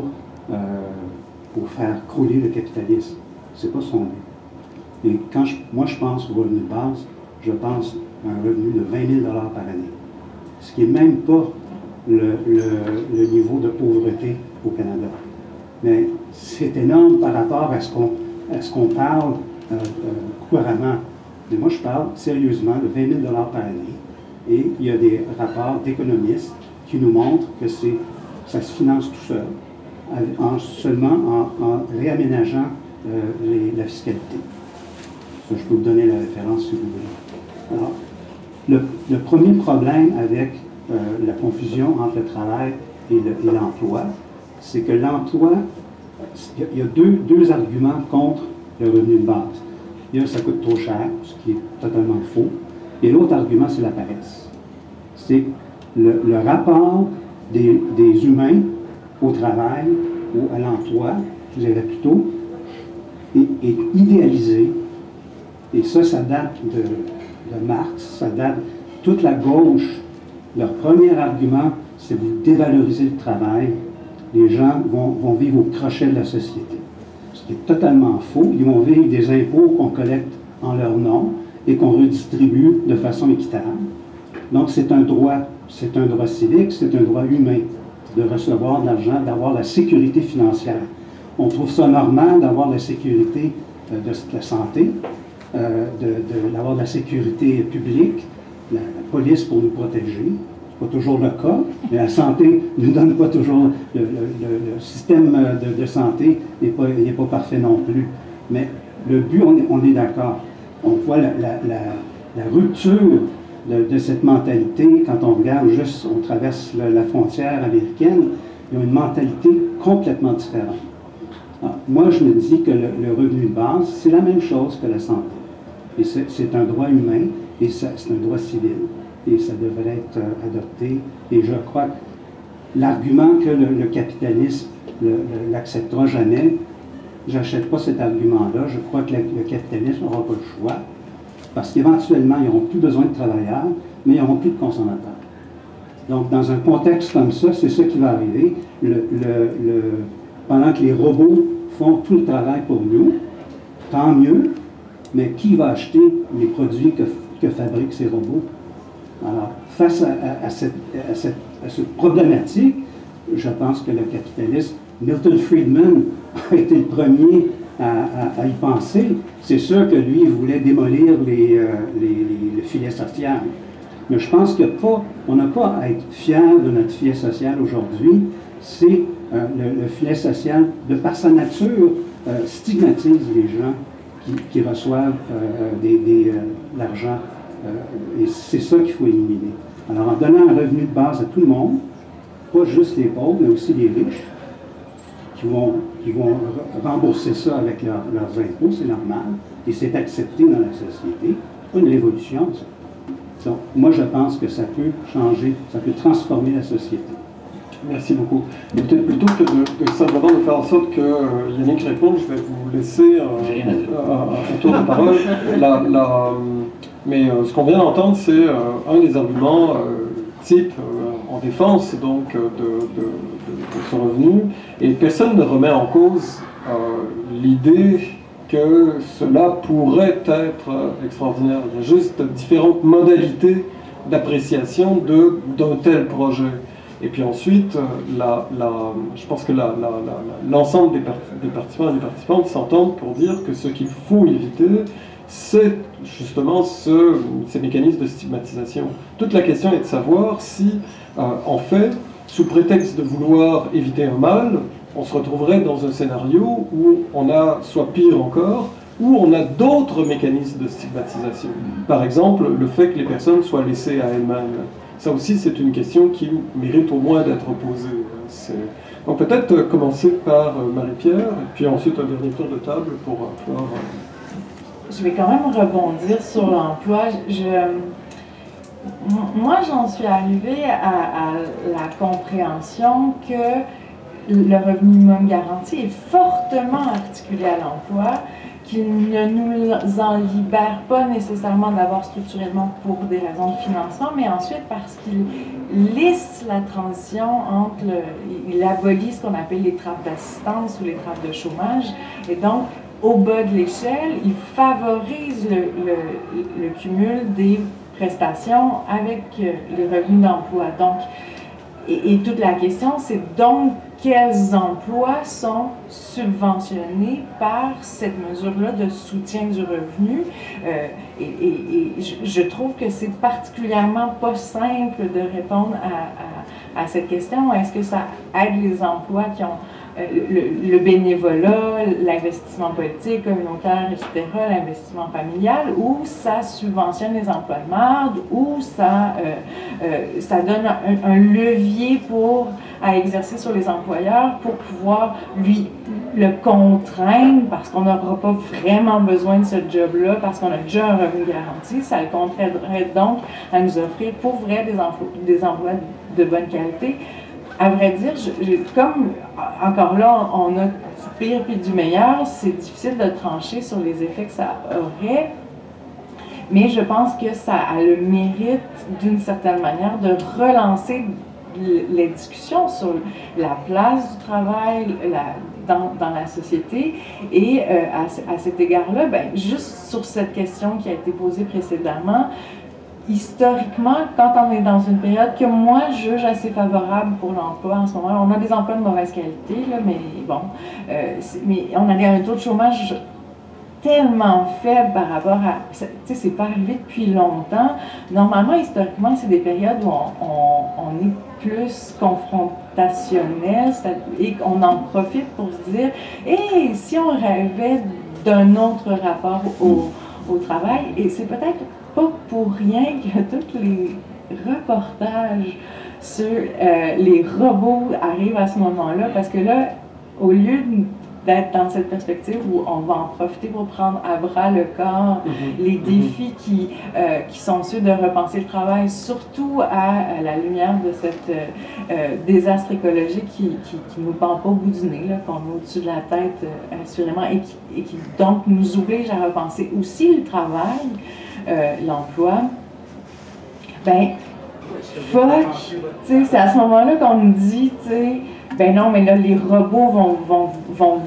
pour faire crouler le capitalisme. C'est pas son but. Et moi je pense au revenu de base, je pense à un revenu de 20 000 par année. Ce qui n'est même pas le niveau de pauvreté au Canada. Mais c'est énorme par rapport à ce qu'on parle couramment. Mais moi, je parle sérieusement de 20 000 par année. Et il y a des rapports d'économistes qui nous montre que ça se finance tout seul, seulement en réaménageant la fiscalité. Ça, je peux vous donner la référence si vous voulez. Alors, le premier problème avec la confusion entre le travail et l'emploi, c'est que l'emploi, il y a deux arguments contre le revenu de base. Il y a ça coûte trop cher, ce qui est totalement faux. Et l'autre argument, c'est la paresse. C'est le rapport des humains au travail ou à l'emploi, je dirais plutôt, est idéalisé. Et ça date de Marx, ça date toute la gauche. Leur premier argument, c'est de dévaloriser le travail. Les gens vont vivre au crochet de la société. Ce qui est totalement faux. Ils vont vivre des impôts qu'on collecte en leur nom et qu'on redistribue de façon équitable. Donc c'est un droit civique, c'est un droit humain de recevoir de l'argent, d'avoir la sécurité financière. On trouve ça normal d'avoir la sécurité de la santé, d'avoir de la sécurité publique, la police pour nous protéger. Ce n'est pas toujours le cas, mais la santé ne nous donne pas toujours... Le système de santé n'est pas parfait non plus. Mais le but, on est d'accord. On voit la rupture de cette mentalité quand on regarde juste, on traverse la frontière américaine, ils ont une mentalité complètement différente. Alors, moi, je me dis que le revenu de base, c'est la même chose que la santé. Et c'est un droit humain et c'est un droit civil. Et ça devrait être adopté. Et je crois que l'argument que le capitalisme l'acceptera jamais, j'achète pas cet argument-là. Je crois que le capitalisme n'aura pas le choix. Parce qu'éventuellement, ils n'auront plus besoin de travailleurs, mais ils n'auront plus de consommateurs. Donc, dans un contexte comme ça, c'est ça qui va arriver. Pendant que les robots font tout le travail pour nous, tant mieux, mais qui va acheter les produits que fabriquent ces robots? Alors, face à cette problématique, je pense que le capitalisme, Milton Friedman a été le premier à y penser. C'est sûr que lui, il voulait démolir le filet social. Mais je pense qu'on n'a pas à être fier de notre filet social aujourd'hui. C'est le filet social, de par sa nature, stigmatise les gens qui reçoivent l'argent. Et c'est ça qu'il faut éliminer. Alors, en donnant un revenu de base à tout le monde, pas juste les pauvres, mais aussi les riches, qui vont rembourser ça avec leurs impôts, c'est normal, et c'est accepté dans la société. C'est pas une révolution, ça. Donc, moi, je pense que ça peut changer, ça peut transformer la société. Merci beaucoup. Et peut-être plutôt que de simplement de faire en sorte que Yannick réponde, je vais vous laisser un tour de parole. Mais ce qu'on vient d'entendre, c'est un des arguments type en défense donc, de ce revenu. Et personne ne remet en cause l'idée que cela pourrait être extraordinaire. Il y a juste différentes modalités d'appréciation d'un tel projet. Et puis ensuite, je pense que l'ensemble des participants et des participantes s'entendent pour dire que ce qu'il faut éviter, c'est justement ces mécanismes de stigmatisation. Toute la question est de savoir si, en fait, sous prétexte de vouloir éviter un mal, on se retrouverait dans un scénario où on a, soit pire encore, où on a d'autres mécanismes de stigmatisation. Par exemple, le fait que les personnes soient laissées à elles-mêmes. Ça aussi, c'est une question qui mérite au moins d'être posée. Donc peut-être commencer par Marie-Pierre, et puis ensuite un dernier tour de table pour pouvoir... Je vais quand même rebondir sur l'emploi. Moi, j'en suis arrivée à la compréhension que le revenu minimum garanti est fortement articulé à l'emploi, qu'il ne nous en libère pas nécessairement d'abord structurellement pour des raisons de financement, mais ensuite parce qu'il lisse la transition entre il abolit ce qu'on appelle les trappes d'assistance ou les trappes de chômage, et donc au bas de l'échelle, il favorise le cumul des prestations avec les revenus d'emploi. Donc, et toute la question, c'est donc quels emplois sont subventionnés par cette mesure-là de soutien du revenu. Et je trouve que c'est particulièrement pas simple de répondre à cette question. Est-ce que ça aide les emplois qui ont le bénévolat, l'investissement politique, communautaire, etc., l'investissement familial, ou ça subventionne les emplois de marde, ou ça donne un levier à exercer sur les employeurs pour pouvoir le contraindre, parce qu'on n'aura pas vraiment besoin de ce job-là, parce qu'on a déjà un revenu garanti, ça le contraindrait donc à nous offrir pour vrai des emplois de bonne qualité. À vrai dire, comme encore là, on a du pire puis du meilleur, c'est difficile de trancher sur les effets que ça aurait, mais je pense que ça a le mérite, d'une certaine manière, de relancer les discussions sur la place du travail dans la société. Et à cet égard-là, juste sur cette question qui a été posée précédemment, historiquement, quand on est dans une période que moi je juge assez favorable pour l'emploi en ce moment, on a des emplois de mauvaise qualité, là, mais bon, mais on a un taux de chômage tellement faible par rapport à... Tu sais, c'est pas arrivé depuis longtemps. Normalement, historiquement, c'est des périodes où on est plus confrontationnel et qu'on en profite pour se dire « Hey, si on rêvait d'un autre rapport au travail », et c'est peut-être pas pour rien que tous les reportages sur les robots arrivent à ce moment-là, parce que là, au lieu d'être dans cette perspective où on va en profiter pour prendre à bras le corps les défis qui sont ceux de repenser le travail, surtout à la lumière de cette désastre écologique qui nous pend pas au bout du nez, qu'on a au-dessus de la tête assurément, et qui donc nous oblige à repenser aussi le travail, l'emploi. Fuck, c'est à ce moment-là qu'on nous dit, non, mais là, les robots vont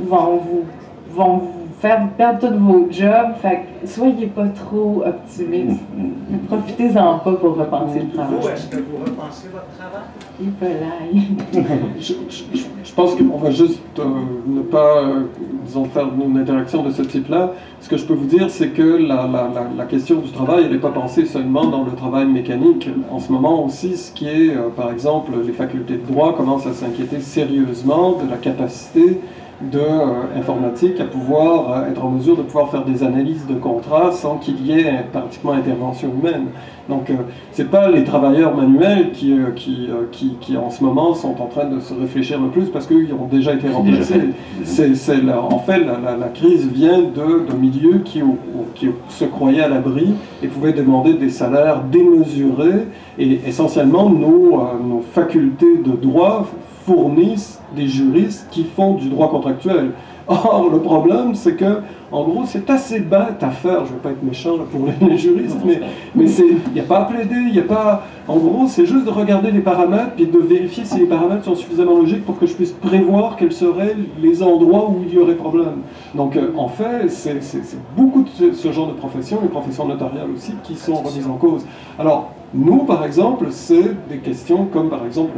vous faire perdre tous vos jobs, fait que soyez pas trop optimistes. Profitez-en pas pour repenser le travail. Est-ce que vous repensez votre travail? Il peut l'être. Je pense qu'on va juste ne pas, disons, faire une interaction de ce type-là. Ce que je peux vous dire, c'est que la question du travail, elle n'est pas pensée seulement dans le travail mécanique. En ce moment aussi, ce qui est, par exemple, les facultés de droit commencent à s'inquiéter sérieusement de la capacité informatique à pouvoir être en mesure de pouvoir faire des analyses de contrats sans qu'il y ait pratiquement intervention humaine. Donc, c'est pas les travailleurs manuels qui en ce moment sont en train de se réfléchir le plus parce qu'ils ont déjà été remplacés. En fait, la crise vient de milieux qui se croyaient à l'abri et pouvaient demander des salaires démesurés, et essentiellement nos facultés de droit fournissent des juristes qui font du droit contractuel. Or, le problème, c'est que, en gros, c'est assez bête à faire. Je ne veux pas être méchant là, pour les juristes, mais il n'y a pas à plaider, il n'y a pas... En gros, c'est juste de regarder les paramètres et de vérifier si les paramètres sont suffisamment logiques pour que je puisse prévoir quels seraient les endroits où il y aurait problème. Donc, en fait, c'est beaucoup de ce genre de professions, les professions notariales aussi, qui sont remises en cause. Alors, nous, par exemple, c'est des questions comme, par exemple,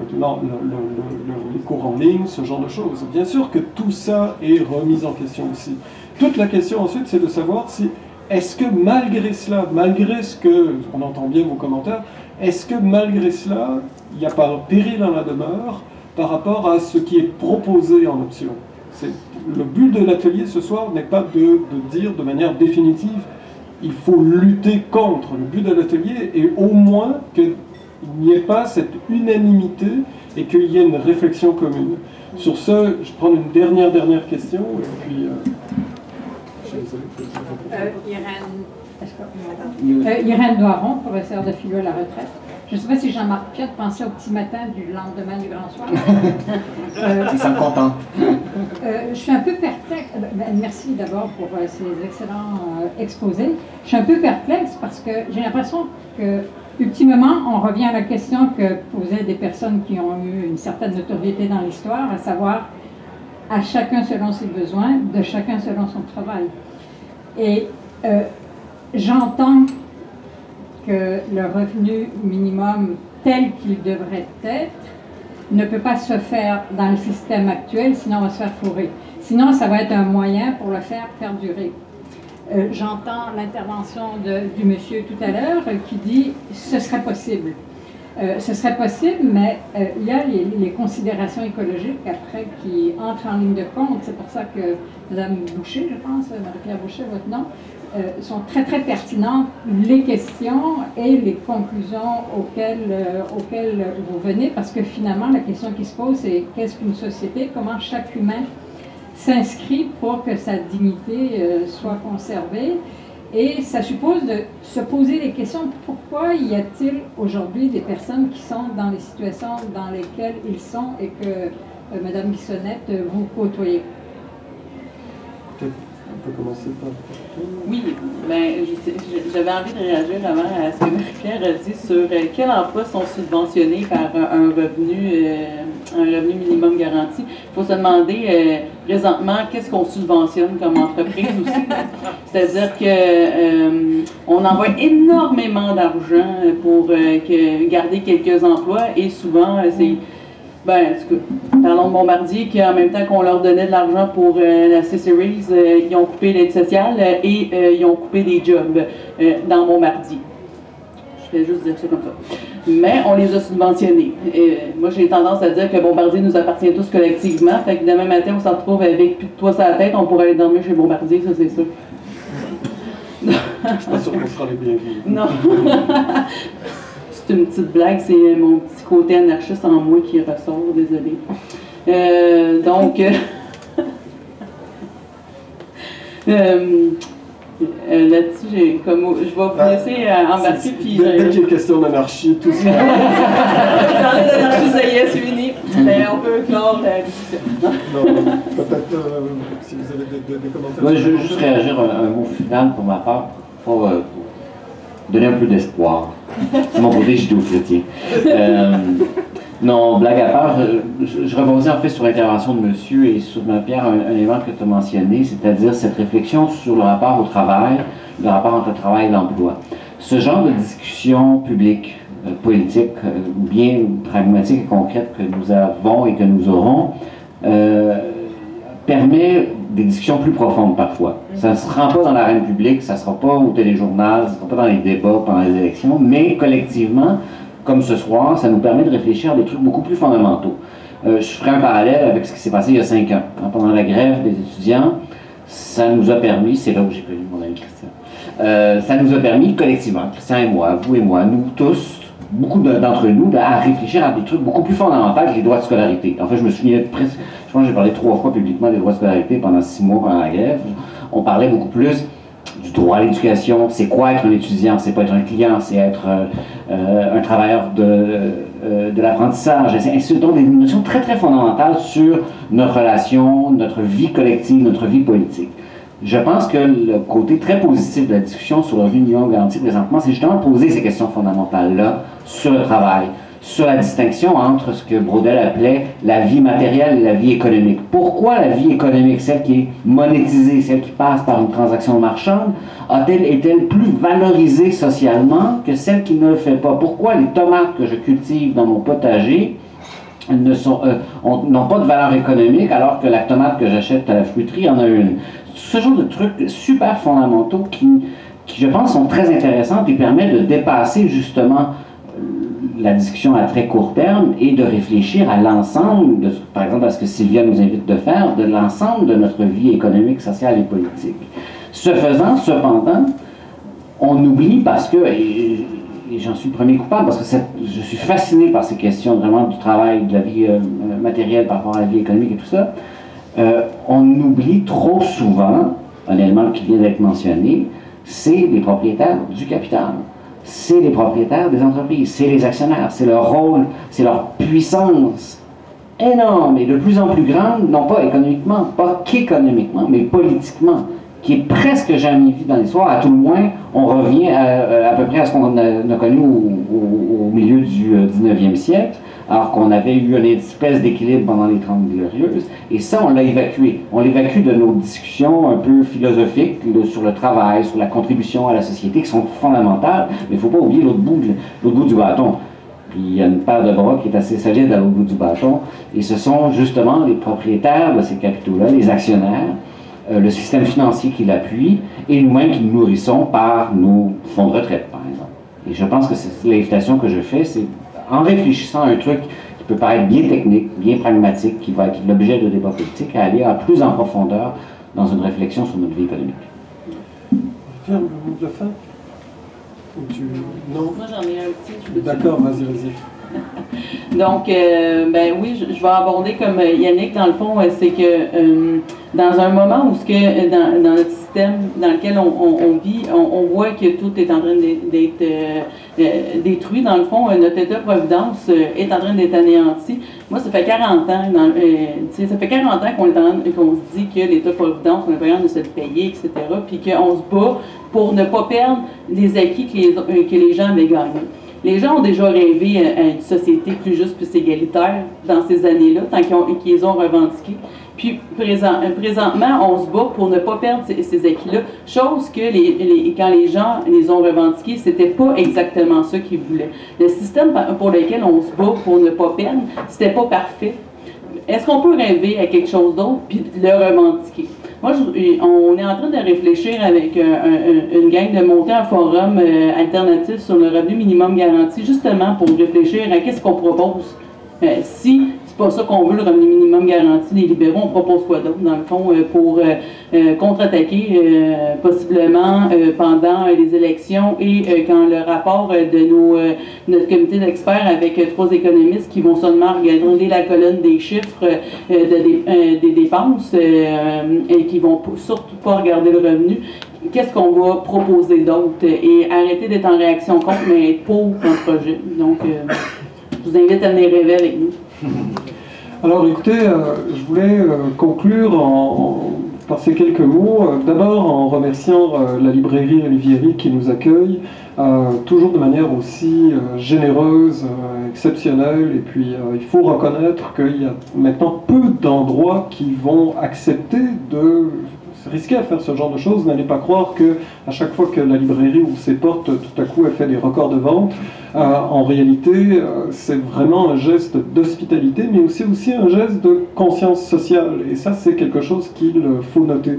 les cours en ligne, ce genre de choses. Bien sûr que tout ça est remis en question aussi. Toute la question ensuite, c'est de savoir si, est-ce que malgré cela, malgré ce que, on entend bien vos commentaires, est-ce que malgré cela, il n'y a pas un péril en la demeure par rapport à ce qui est proposé en option? Le but de l'atelier ce soir n'est pas de dire de manière définitive il faut lutter contre. Le but de l'atelier est au moins qu'il n'y ait pas cette unanimité et qu'il y ait une réflexion commune. Sur ce, je prends une dernière question, et puis... Irène Doiron, professeure de philo à la retraite. Je ne sais pas si Jean-Marc Piot pensait au petit matin du lendemain du grand soir. Ils sont contents. Je suis un peu perplexe. Merci d'abord pour ces excellents exposés. Je suis un peu perplexe parce que j'ai l'impression que, ultimement, on revient à la question que posaient des personnes qui ont eu une certaine notoriété dans l'histoire, à savoir à chacun selon ses besoins, de chacun selon son travail. Et j'entends que le revenu minimum tel qu'il devrait être ne peut pas se faire dans le système actuel, sinon on va se faire fourrer. Sinon, ça va être un moyen pour le faire perdurer. J'entends l'intervention du monsieur tout à l'heure qui dit « ce serait possible ». Ce serait possible, mais il y a les considérations écologiques après qui entrent en ligne de compte. C'est pour ça que Mme Boucher, je pense, Marie-Pierre Boucher, votre nom, sont très très pertinentes, les questions et les conclusions auxquelles vous venez, parce que finalement la question qui se pose c'est qu'est-ce qu'une société, comment chaque humain s'inscrit pour que sa dignité soit conservée. Et ça suppose de se poser les questions, pourquoi y a-t-il aujourd'hui des personnes qui sont dans les situations dans lesquelles ils sont et que, Mme Bissonnette, vous côtoyez? On peut commencer par... Oui, ben, j'avais envie de réagir avant à ce que Marie-Pierre a dit sur quels emplois sont subventionnés par un revenu minimum garanti. Il faut se demander présentement qu'est-ce qu'on subventionne comme entreprise aussi. C'est-à-dire qu'on envoie énormément d'argent pour garder quelques emplois et souvent c'est... Ben, en tout cas, parlons de Bombardier, qui en même temps qu'on leur donnait de l'argent pour la C-Series, ils ont coupé l'aide sociale et ils ont coupé des jobs dans Bombardier. Je vais juste dire ça comme ça. Mais on les a subventionnés. Moi, j'ai tendance à dire que Bombardier nous appartient tous collectivement. Fait que demain matin, on s'en retrouve avec plus de toit sur la tête, on pourrait aller dormir chez Bombardier, ça c'est sûr. Je suis pas sûr qu'on sera les bienvenus. Non. C'est une petite blague, c'est mon petit côté anarchiste en moi qui ressort, désolé. Là-dessus, je vais vous laisser embarquer. Puis dès qu'il y a question d'anarchie, tout ça. Parler d'anarchie, ça y est, c'est fini. Mais on peut clore la discussion. Non, peut-être si vous avez des commentaires. Moi, je veux juste réagir un mot final pour ma part, pour donner un peu d'espoir. C'est mon côté judéo-chrétien. Non, blague à part, je rebondis en fait sur l'intervention de monsieur et sur Marie-Pierre, un élément que tu as mentionné, c'est-à-dire cette réflexion sur le rapport au travail, le rapport entre le travail et l'emploi. Ce genre de discussion publique, politique, bien pragmatique et concrète que nous avons et que nous aurons, permet des discussions plus profondes parfois. Ça ne se rend pas dans l'arène publique, ça ne sera pas au téléjournal, ça ne sera pas dans les débats pendant les élections, mais collectivement, comme ce soir, ça nous permet de réfléchir à des trucs beaucoup plus fondamentaux. Je ferai un parallèle avec ce qui s'est passé il y a 5 ans. Pendant la grève des étudiants, ça nous a permis, c'est là où j'ai connu mon ami Christian, ça nous a permis collectivement, Christian et moi, vous et moi, nous tous, beaucoup d'entre nous, à réfléchir à des trucs beaucoup plus fondamentaux que les droits de scolarité. En fait, je me souviens presque, je pense que j'ai parlé 3 fois publiquement des droits de scolarité pendant 6 mois pendant la grève. On parlait beaucoup plus du droit à l'éducation. C'est quoi être un étudiant? C'est pas être un client, c'est être un travailleur de l'apprentissage. C'est donc des notions très très fondamentales sur notre relation, notre vie collective, notre vie politique. Je pense que le côté très positif de la discussion sur le revenu minimum garanti présentement, c'est justement poser ces questions fondamentales-là sur le travail, sur la distinction entre ce que Braudel appelait la vie matérielle et la vie économique. Pourquoi la vie économique, celle qui est monétisée, celle qui passe par une transaction marchande, est-elle plus valorisée socialement que celle qui ne le fait pas? Pourquoi les tomates que je cultive dans mon potager n'ont pas de valeur économique alors que la tomate que j'achète à la fruiterie en a une? Ce genre de trucs super fondamentaux qui, je pense, sont très intéressants et permettent de dépasser justement la discussion à très court terme et de réfléchir à l'ensemble, par exemple à ce que Sylvia nous invite de faire, de l'ensemble de notre vie économique, sociale et politique. Ce faisant, cependant, on oublie parce que, et j'en suis le premier coupable, parce que je suis fasciné par ces questions vraiment du travail, de la vie matérielle par rapport à la vie économique et tout ça, on oublie trop souvent, un élément qui vient d'être mentionné, c'est les propriétaires du capital. C'est les propriétaires des entreprises, c'est les actionnaires, c'est leur rôle, c'est leur puissance énorme et de plus en plus grande, non pas économiquement, pas qu'économiquement, mais politiquement, qui est presque jamais vu dans l'histoire. À tout le moins, on revient à peu près à ce qu'on a connu au milieu du 19e siècle, alors qu'on avait eu une espèce d'équilibre pendant les 30 glorieuses, et ça, on l'a évacué. On l'évacue de nos discussions un peu philosophiques sur le travail, sur la contribution à la société, qui sont fondamentales, mais il ne faut pas oublier l'autre bout du bâton. Puis il y a une paire de bras qui est assez solide au bout du bâton, et ce sont justement les propriétaires de ces capitaux-là, les actionnaires, le système financier qui l'appuie, et nous-mêmes qui nous nourrissons par nos fonds de retraite, par exemple. Et je pense que c'est l'invitation que je fais, c'est en réfléchissant à un truc qui peut paraître bien technique, bien pragmatique, qui va être l'objet de débat politique, à aller plus en profondeur dans une réflexion sur notre vie économique. Ferme le mot de la fin. Ou tu... Non. Moi, j'en ai un petit. D'accord, vas-y. Donc, ben oui, je vais abonder comme Yannick, dans le fond, c'est que dans un moment où dans notre système dans lequel on vit, on voit que tout est en train d'être détruit, dans le fond, notre État-providence est en train d'être anéanti. Moi, ça fait 40 ans, ça fait 40 ans qu'on se dit que l'État-providence, on est pas capable de se le payer, etc., puis qu'on se bat pour ne pas perdre les acquis que les gens avaient gagnés. Les gens ont déjà rêvé à une société plus juste, plus égalitaire dans ces années-là, tant qu'ils les ont revendiqués. Puis présentement, on se bat pour ne pas perdre ces acquis-là, chose que quand les gens les ont revendiqués, c'était pas exactement ça qu'ils voulaient. Le système pour lequel on se bat pour ne pas perdre, c'était pas parfait. Est-ce qu'on peut rêver à quelque chose d'autre puis le revendiquer? Moi, on est en train de réfléchir avec une gang de monter un forum alternatif sur le revenu minimum garanti, justement pour réfléchir à qu'est-ce qu'on propose. Si c'est pas ça qu'on veut, le revenu minimum garanti des libéraux, on propose quoi d'autre, dans le fond, pour contre-attaquer possiblement pendant les élections et quand le rapport de notre comité d'experts avec 3 économistes qui vont seulement regarder la colonne des chiffres des dépenses et qui vont surtout pas regarder le revenu, qu'est-ce qu'on va proposer d'autre et arrêter d'être en réaction contre, mais être pour un projet. Donc, je vous invite à venir rêver avec nous. Alors écoutez, je voulais conclure par ces quelques mots, d'abord en remerciant la librairie Olivieri qui nous accueille, toujours de manière aussi généreuse, exceptionnelle, et puis il faut reconnaître qu'il y a maintenant peu d'endroits qui vont accepter de risquer à faire ce genre de choses. N'allez pas croire que à chaque fois que la librairie ouvre ses portes, tout à coup elle fait des records de vente. En réalité, c'est vraiment un geste d'hospitalité, mais aussi un geste de conscience sociale. Et ça, c'est quelque chose qu'il faut noter.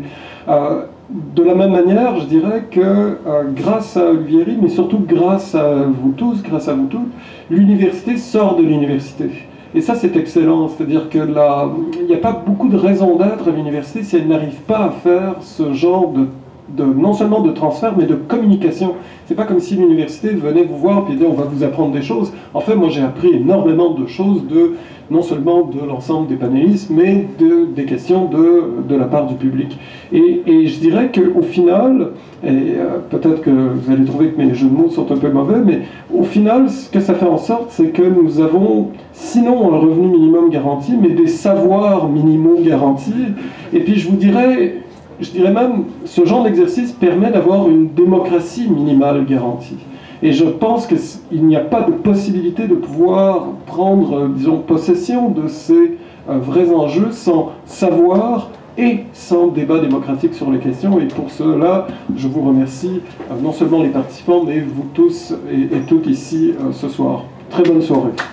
De la même manière, je dirais que grâce à Olivieri, mais surtout grâce à vous tous, grâce à vous toutes, l'université sort de l'université. Et ça, c'est excellent. C'est-à-dire que il n'y a pas beaucoup de raisons d'être à l'université si elle n'arrive pas à faire ce genre non seulement de transfert, mais de communication. C'est pas comme si l'université venait vous voir et disait on va vous apprendre des choses. En fait, moi j'ai appris énormément de choses, non seulement de l'ensemble des panélistes, mais des questions de la part du public. Et je dirais qu'au final, et peut-être que vous allez trouver que mes jeux de mots sont un peu mauvais, mais au final, ce que ça fait en sorte, c'est que nous avons, sinon un revenu minimum garanti, mais des savoirs minimaux garantis. Et puis je dirais même, ce genre d'exercice permet d'avoir une démocratie minimale garantie. Et je pense qu'il n'y a pas de possibilité de pouvoir prendre, disons, possession de ces vrais enjeux sans savoir et sans débat démocratique sur les questions. Et pour cela, je vous remercie, non seulement les participants, mais vous tous et toutes ici ce soir. Très bonne soirée.